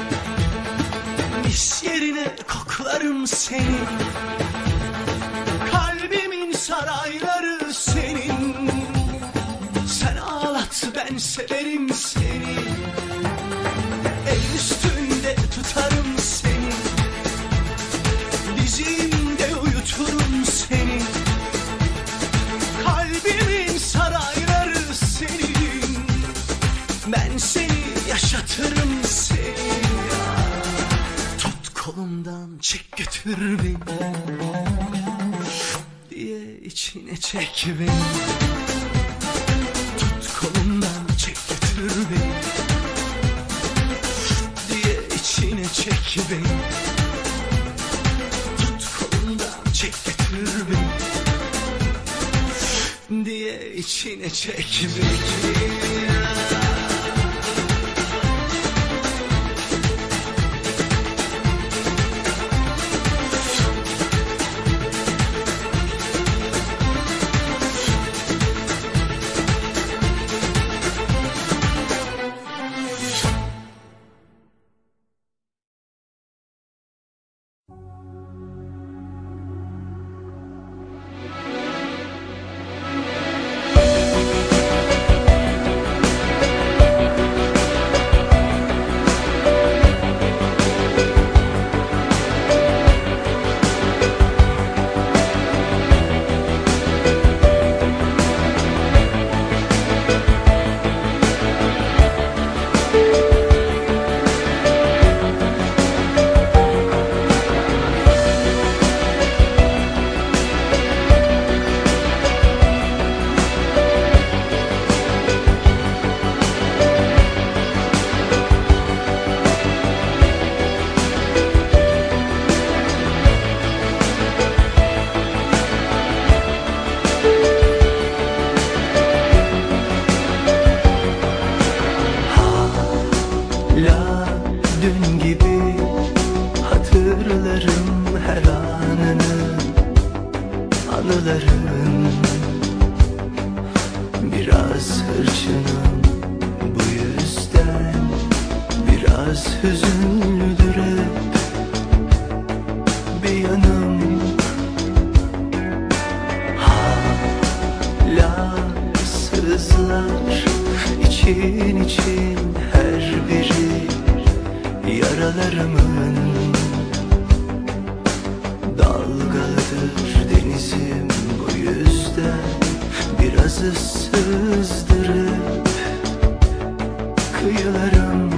mis yerine koklarım seni. Kalbimin sarayları senin, sen ağlat ben severim seni. El üstünde tutarım seni, dizimde uyuturum seni. Kalbimin sarayları senin, ben seni yaşatırım seni. Tut kolumdan çek götür beni diye içine çek beni. Tut kolumdan çek götür beni diye içine çek beni. Tut kolumdan çek götür beni diye içine çek beni. Dün gibi hatırlarım her anını, anıların. Biraz hırçınım bu yüzden, biraz hüzünlüdür hep bir yanım. Hala sızlar için için her biri yaralarımın. Dalgalıdır denizim bu yüzden, biraz ıssızdırıp kıyılarım.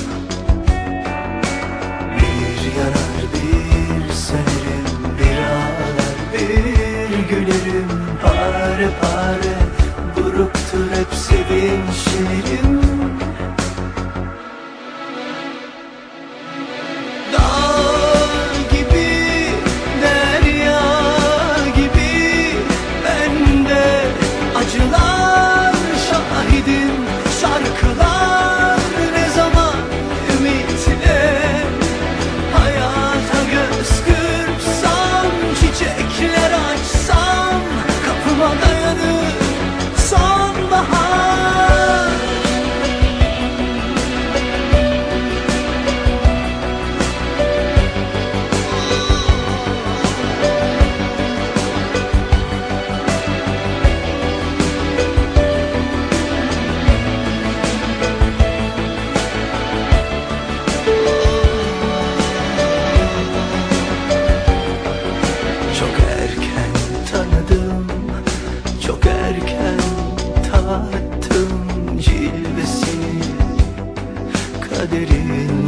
Bir yanar bir sönerim, bir ağlar bir gülerim. Pare pare buruktur hep sevinçlerim. Acılar şahidim, şarkılar ne kaderin.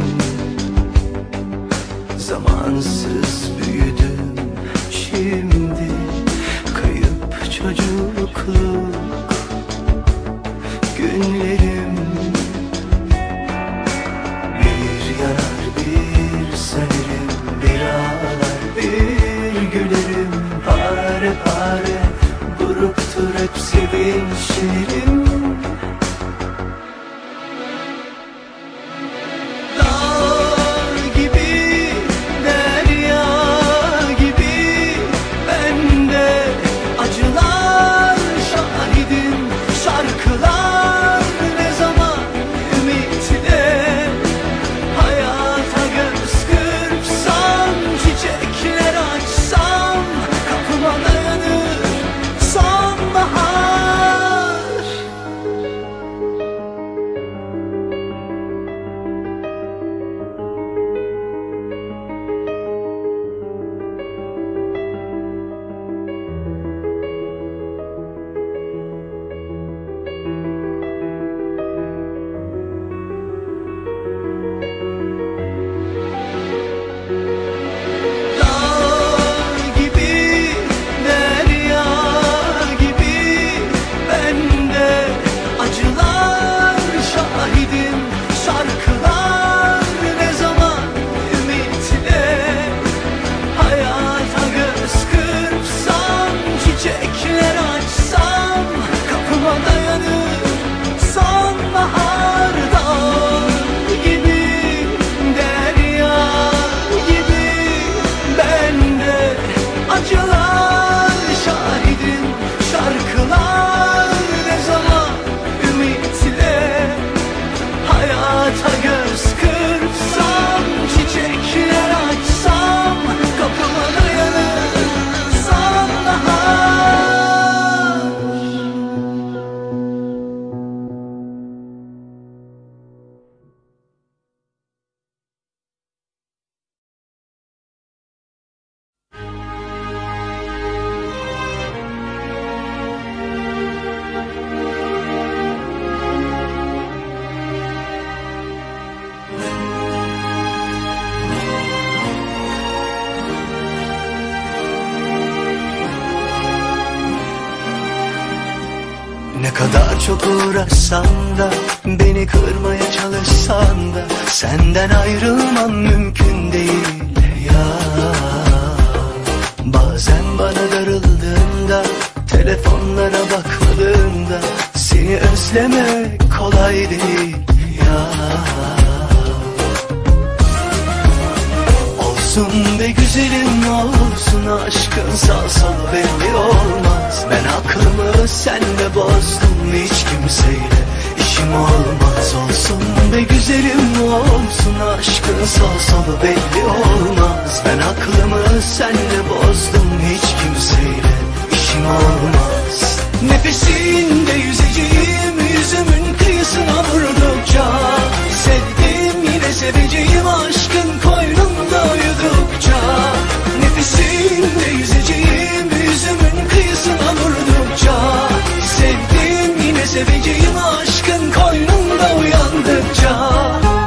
Zamansız büyüdüm şimdi, kayıp çocukluk günlerim. Bir yanar bir sönerim, bir ağlar bir gülerim. Pare pare buruktur hep sevinçlerim. Ne kadar çok uğraşsan da, beni kırmaya çalışsan da, senden ayrılmam mümkün değil ya. Bazen bana darıldığında, telefonlara bakmadığında, seni özlemek kolay değil ya. Olsun be güzelim olsun, aşkın sağ solu belli olmaz. Ben aklımı senle bozdum, hiç kimseyle işim olmaz. Olsun be güzelim olsun, aşkın sağ solu belli olmaz. Ben aklımı senle bozdum, hiç kimseyle işim olmaz. Nefesinde yüzeceğim, yüzümün kıyısına vurdukça, sevdim yine seveceğim, aşkın koynunda uyudukça. Nefesinde yüzeceğim, yüzümün kıyısına vurdukça, sevdim yine seveceğim, aşkın koynunda uyandıkça.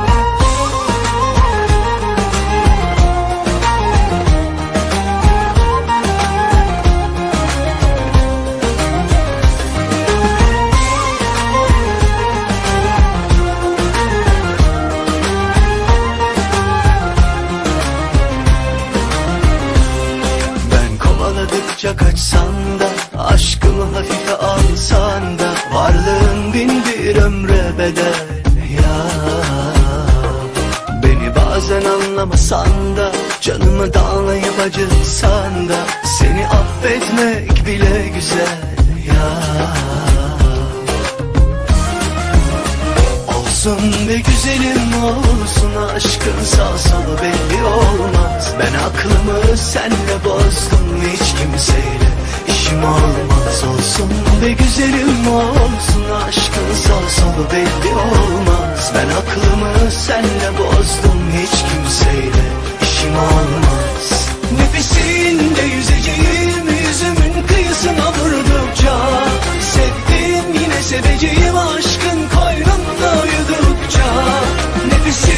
Kaçsan da, aşkımı hafife alsan da, varlığın bin bir ömre bedel ya. Beni bazen anlamasan da, canımı dağlayıp acıtsan da, seni affetmek bile güzel ya. Olsun be güzelim olsun, aşkın sağ solu belli olmaz. Ben aklımı senle bozdum, hiç kimseyle işim olmaz. Olsun be güzelim olsun, aşkın sağ solu belli olmaz. Ben aklımı senle bozdum, hiç kimseyle işim olmaz. Nefesinde yüzeceğim, yüzümün kıyısına vurdukça, sevdim yine seveceğim, aşkın koynunda uyudukça. Nefesinde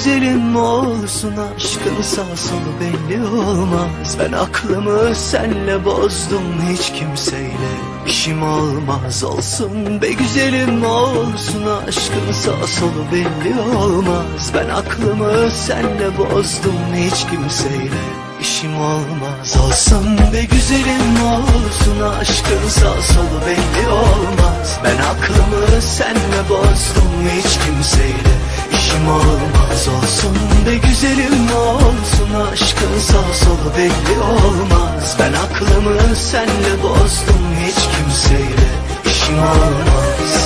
güzelim olsun, aşkın sağ solu belli olmaz. Ben aklımı senle bozdum, hiç kimseyle işim olmaz. Olsun be güzelim olsun, aşkın sağ solu belli olmaz. Ben aklımı senle bozdum, hiç kimseyle işim olmaz. Olsun be güzelim olsun, aşkın sağ solu belli olmaz. Ben aklımı senle bozdum, hiç kimseyle işim olmaz. Olsun be güzelim olsun, aşkın sağ solu belli olmaz. Ben aklımı senle bozdum, hiç kimseyle işim olmaz.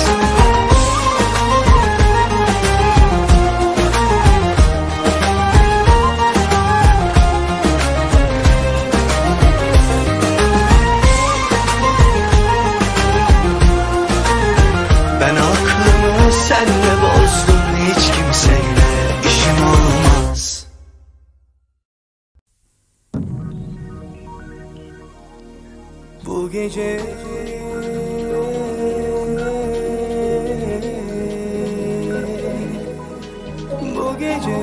Ben aklımı senle bozdum, hiç kimseyle işim olmaz. Bu gece Bu gece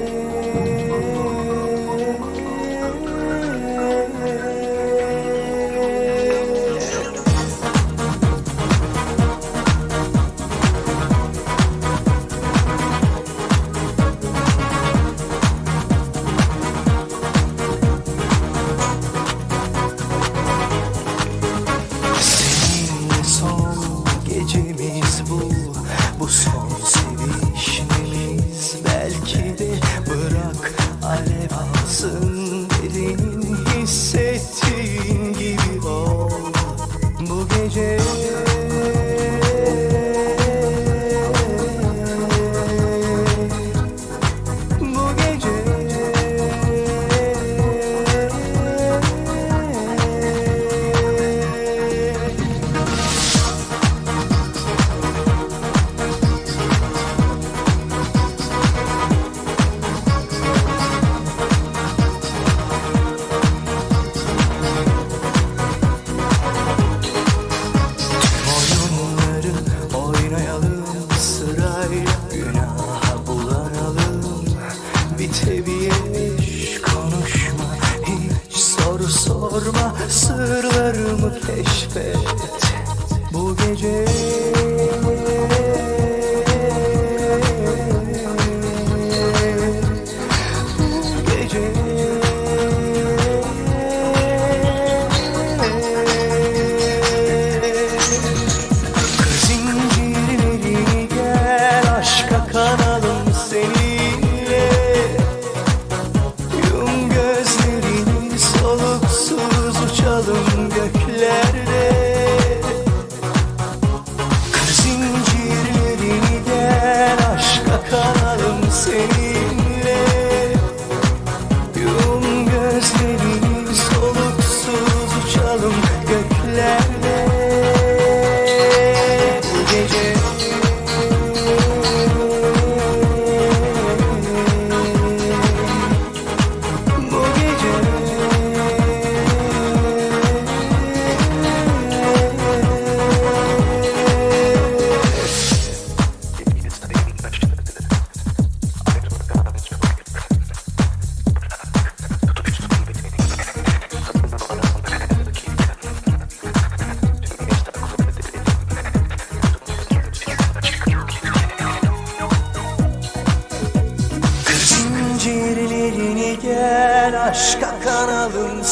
aşka kanalım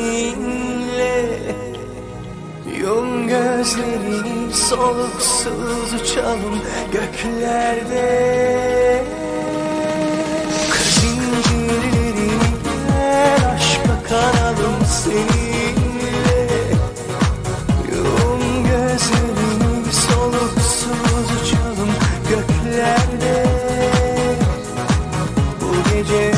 seninle. Yum gözlerini soluksuz uçalım göklerde. Kır zincirlerini gel aşka kanalım seninle. Yum gözlerini soluksuz uçalım göklerde. Bu gece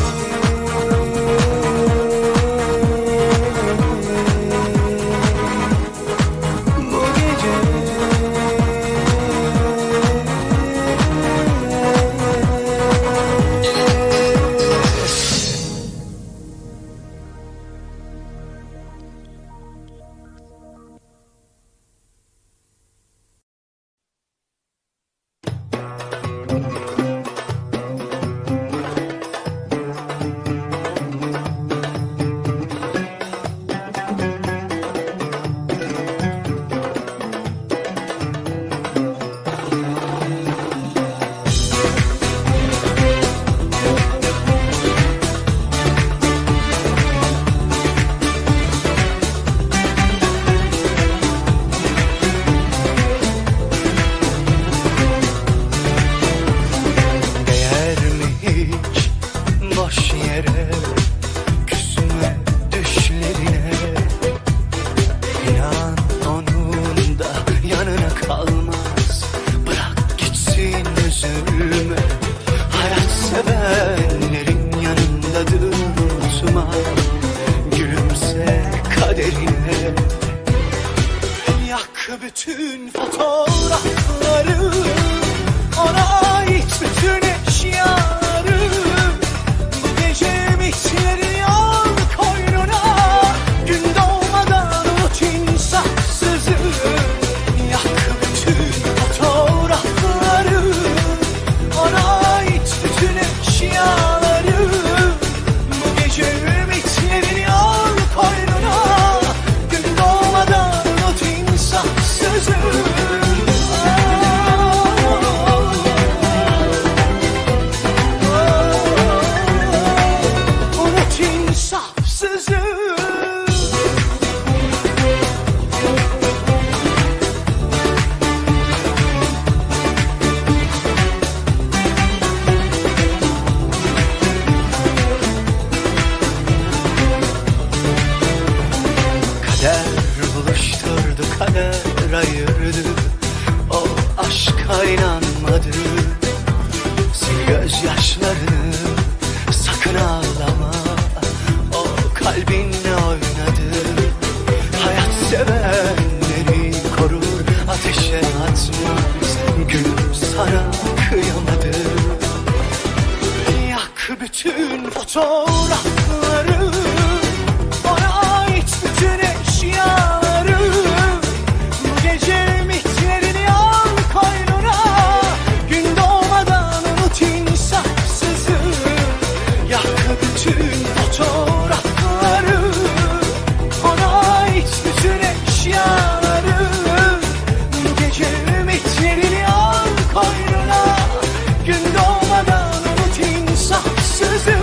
fotoğrafları, bana ait bütün eşyaları, bu gece ümitlerini al koynuna. Gün doğmadan unut insafsızı, yak bütün fotoğrafları, bana ait bütün eşyaları, bu gece ümitlerini al koynuna. Gün doğmadan unut insafsızı.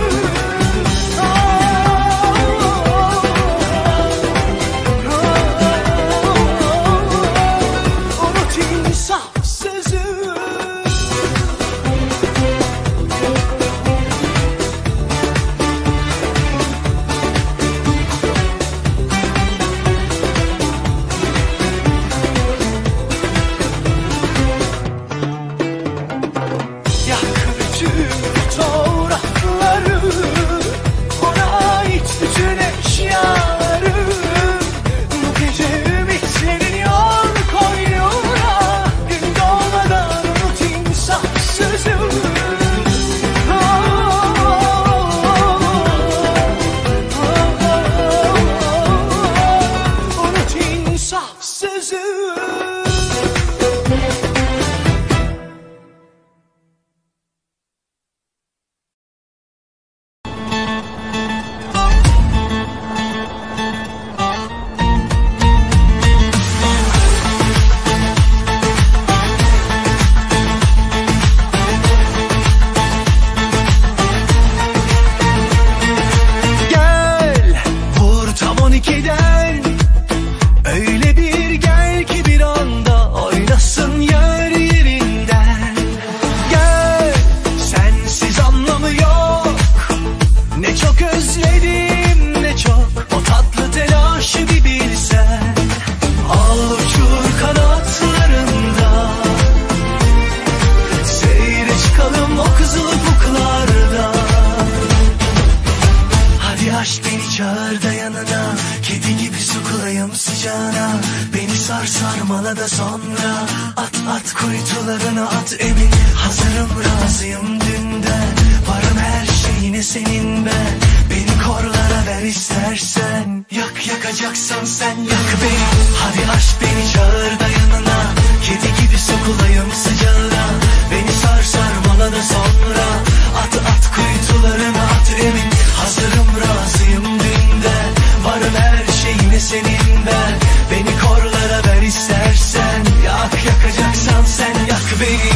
Unut insafsızı. Yak bütün fotoğrafları, ona ait bütün eşyaları, bu gece ümitlerini al koynuna. Gün doğmadan unut insafsızı. Unut insafsızı. Gel, vur tam on ikiden, öyle bir gel ki bir anda oynasın yer yerinden. Gel, sensiz anlamı yok, ne çok özledim ne çok, o tatlı telaşı bir bilsen. Al uçur kanatlarında, seyre çıkalım o kızıl ufuklarda. Hadi aşk beni çağır da yanına, kedi gibi sokulayım sıcağına. Beni sar sarmala da sonra, at at kuytularına at emin. Hazırım razıyım dünden, varım her şeyine senin ben. Beni korlara ver istersen, yak yakacaksan sen yak beni. Hadi aşk beni çağır da yanına, kedi gibi sokulayım sıcağına. Beni sar sarmala da sonra, at at kuytularına at emin. Hazırım razıyım dünden, varım her şeyine senin ben. Beni korlara ver istersen, yak yakacaksan sen yak beni.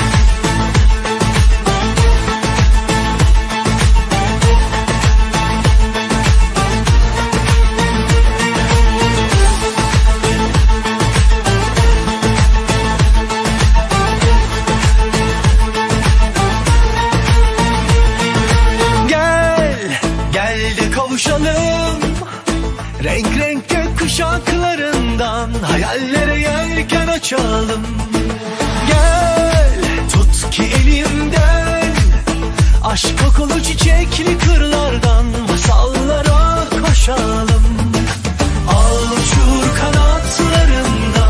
Gel, gel de kavuşalım, renk renk gök kuşaklarından hayallere yelken açalım. Gel, tut ki elimden, aşk kokulu çiçekli kırlardan masallara koşalım. Al uçur kanatlarında,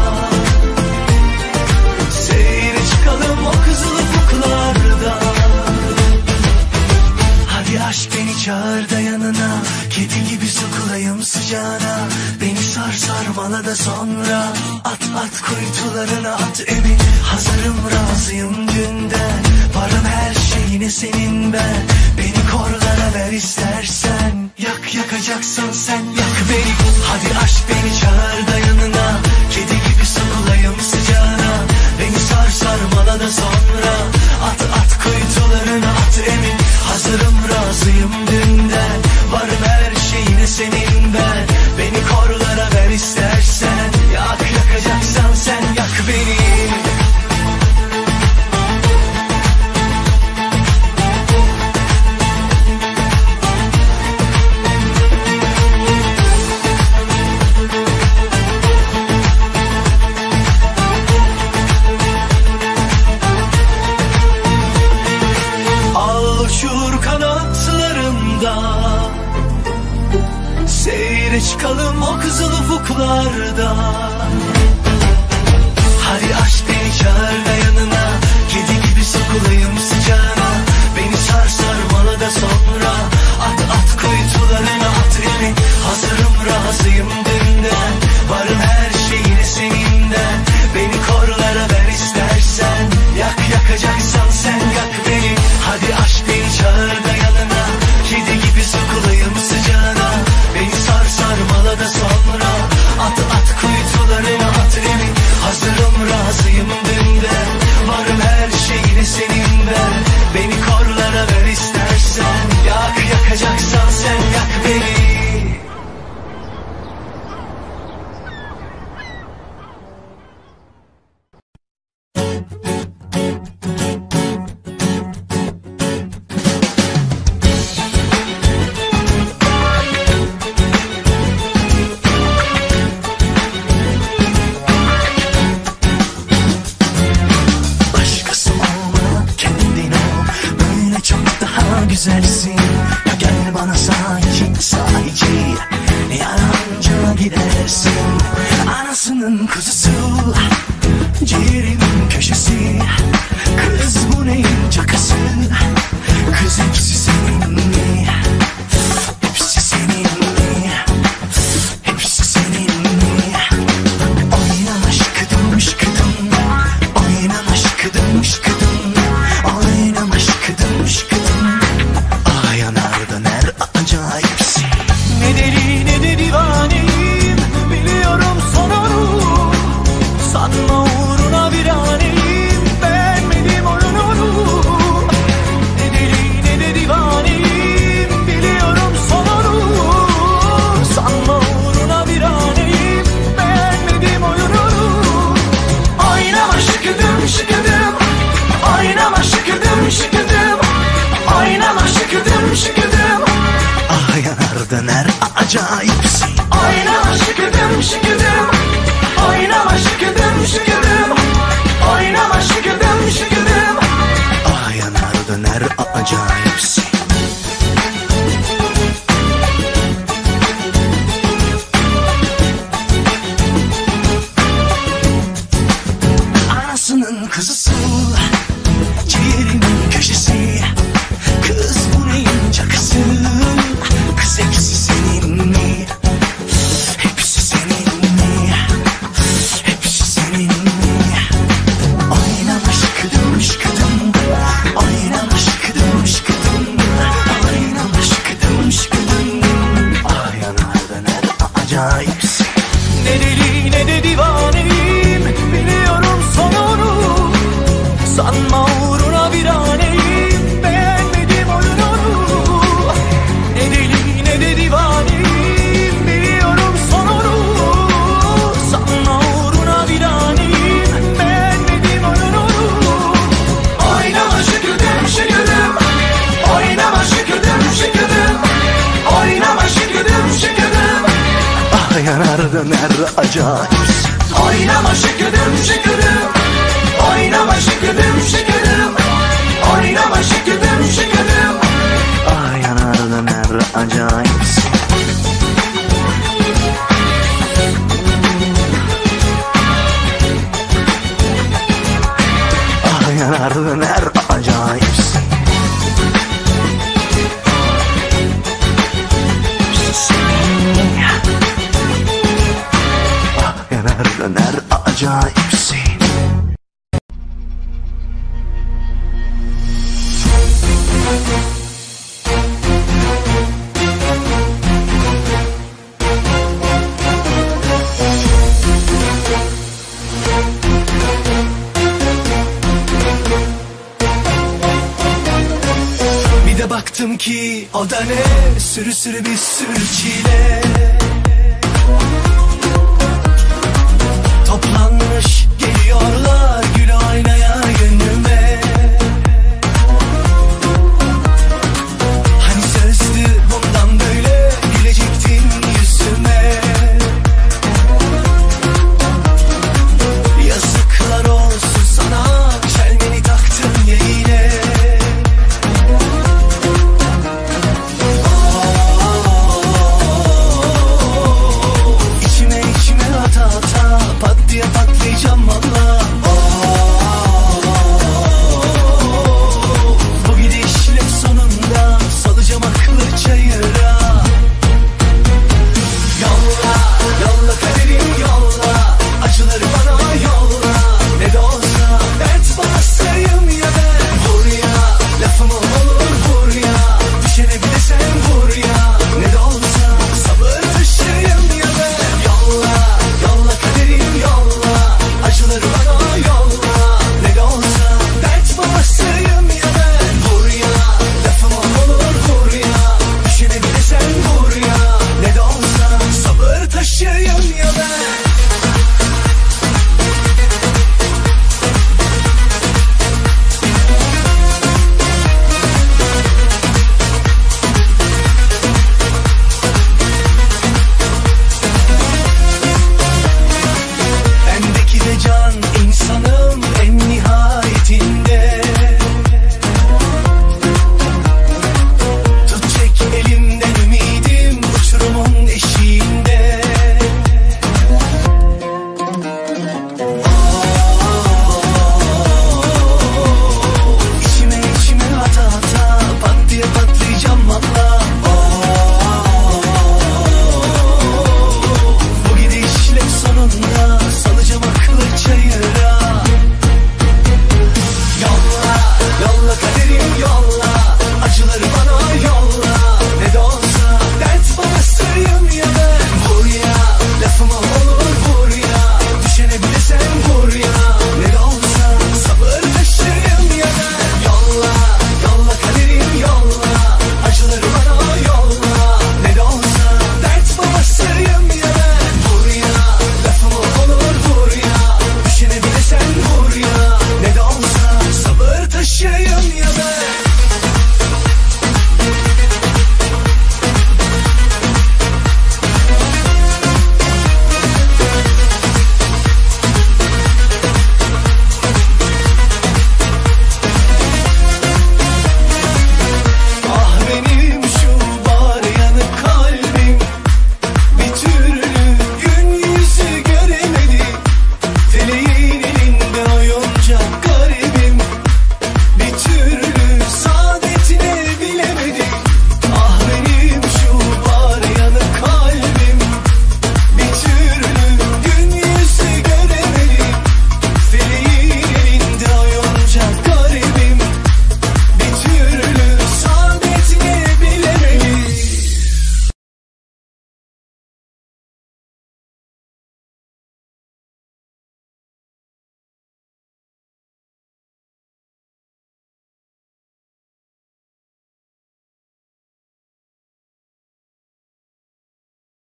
seyre çıkalım o kızıl ufuklarda. Hadi aşk beni çağır da yanına, kedi gibi sokulayım sıcağına. Beni sar sarmala da sonra, at at kuytularına at emin. Hazırım razıyım dünden, varım her şeyine senin ben. Beni korlara ver istersen, yak yakacaksan sen yak beni. Hadi aşk beni çağır da yanına, kedi gibi sokulayım sıcağına. Beni sar sarmala da sonra, at at kuytularına at emin. Hazırım razıyım dünden, varım her şeyine senin ben. Beni korlara ver istersen, yak yakacaksan sen yak beni. Al uçur kanatlarında, seyre çıkalım o kızıl ufuklarda. Hadi aşk beni çağır da yanına, kedi gibi sokulayım sıcağına. Beni sar sarmala da sonra, yakacaksan sen yak beni. Güzelsin, gel bana sahici sahici, yalancına gidersin. Anasının kuzusu, ciğerinin köşesi. Kız bu neyin cakası, kız hepsi senin mi? Hepsi senin mi? Hepsi senin mi? Oynama şıkıdım şıkıdım, oynama şıkıdım şıkıdım, oynama şıkıdım şıkıdım. Yanardan her acayipsin. Ne deli ne de divaneyim, biliyorum sonunu. Sanma uğruna viraneyim, beğenmedim oyununu. Ne deli ne de divaneyim, biliyorum sonunu. Sanma uğruna viraneyim, beğenmedim oyununu. Oynama şıkıdım şıkıdım, oynama şıkıdım şıkıdım, oynama şıkıdım şıkıdım. Ah yanardan her acayipsin. Oynama şıkıdım şıkıdım, oynama şıkıdım şıkıdım, oynama şıkıdım şıkıdım. Ah yanardan her acayipsin. Anasının kuzusu, ciğerinin köşesi. Kız bu neyin cakası, kız hepsi senin mi? Hepsi senin mi? Hepsi senin mi? Oynama şıkıdım şıkıdım, oynama şıkıdım şıkıdım, oynama şıkıdım şıkıdım. Ah yanardan her acayipsin. Ne deli ne de divaneyim, biliyorum sonunu. Sanma uğruna viraneyim, beğenmedim oyununu. Ne deli ne de divaneyim, biliyorum sonunu. Sanma uğruna viraneyim, beğenmedim oyununu. Oynama şıkıdım şıkıdım, oynama şıkıdım şıkıdım, oynama şıkıdım şıkıdım. Ah yanardan her acayipsin. Oynama şıkıdım şıkıdım, oynama şıkıdım şıkıdım, oynama şıkıdım şıkıdım. Ah yanardan her acayipsin. Ah yanardan her acayipsin. Ah yanardan her acayipsin. Bir de baktım ki o da ne, sürü sürü bir sürü çile. Toplanmış geliyorlar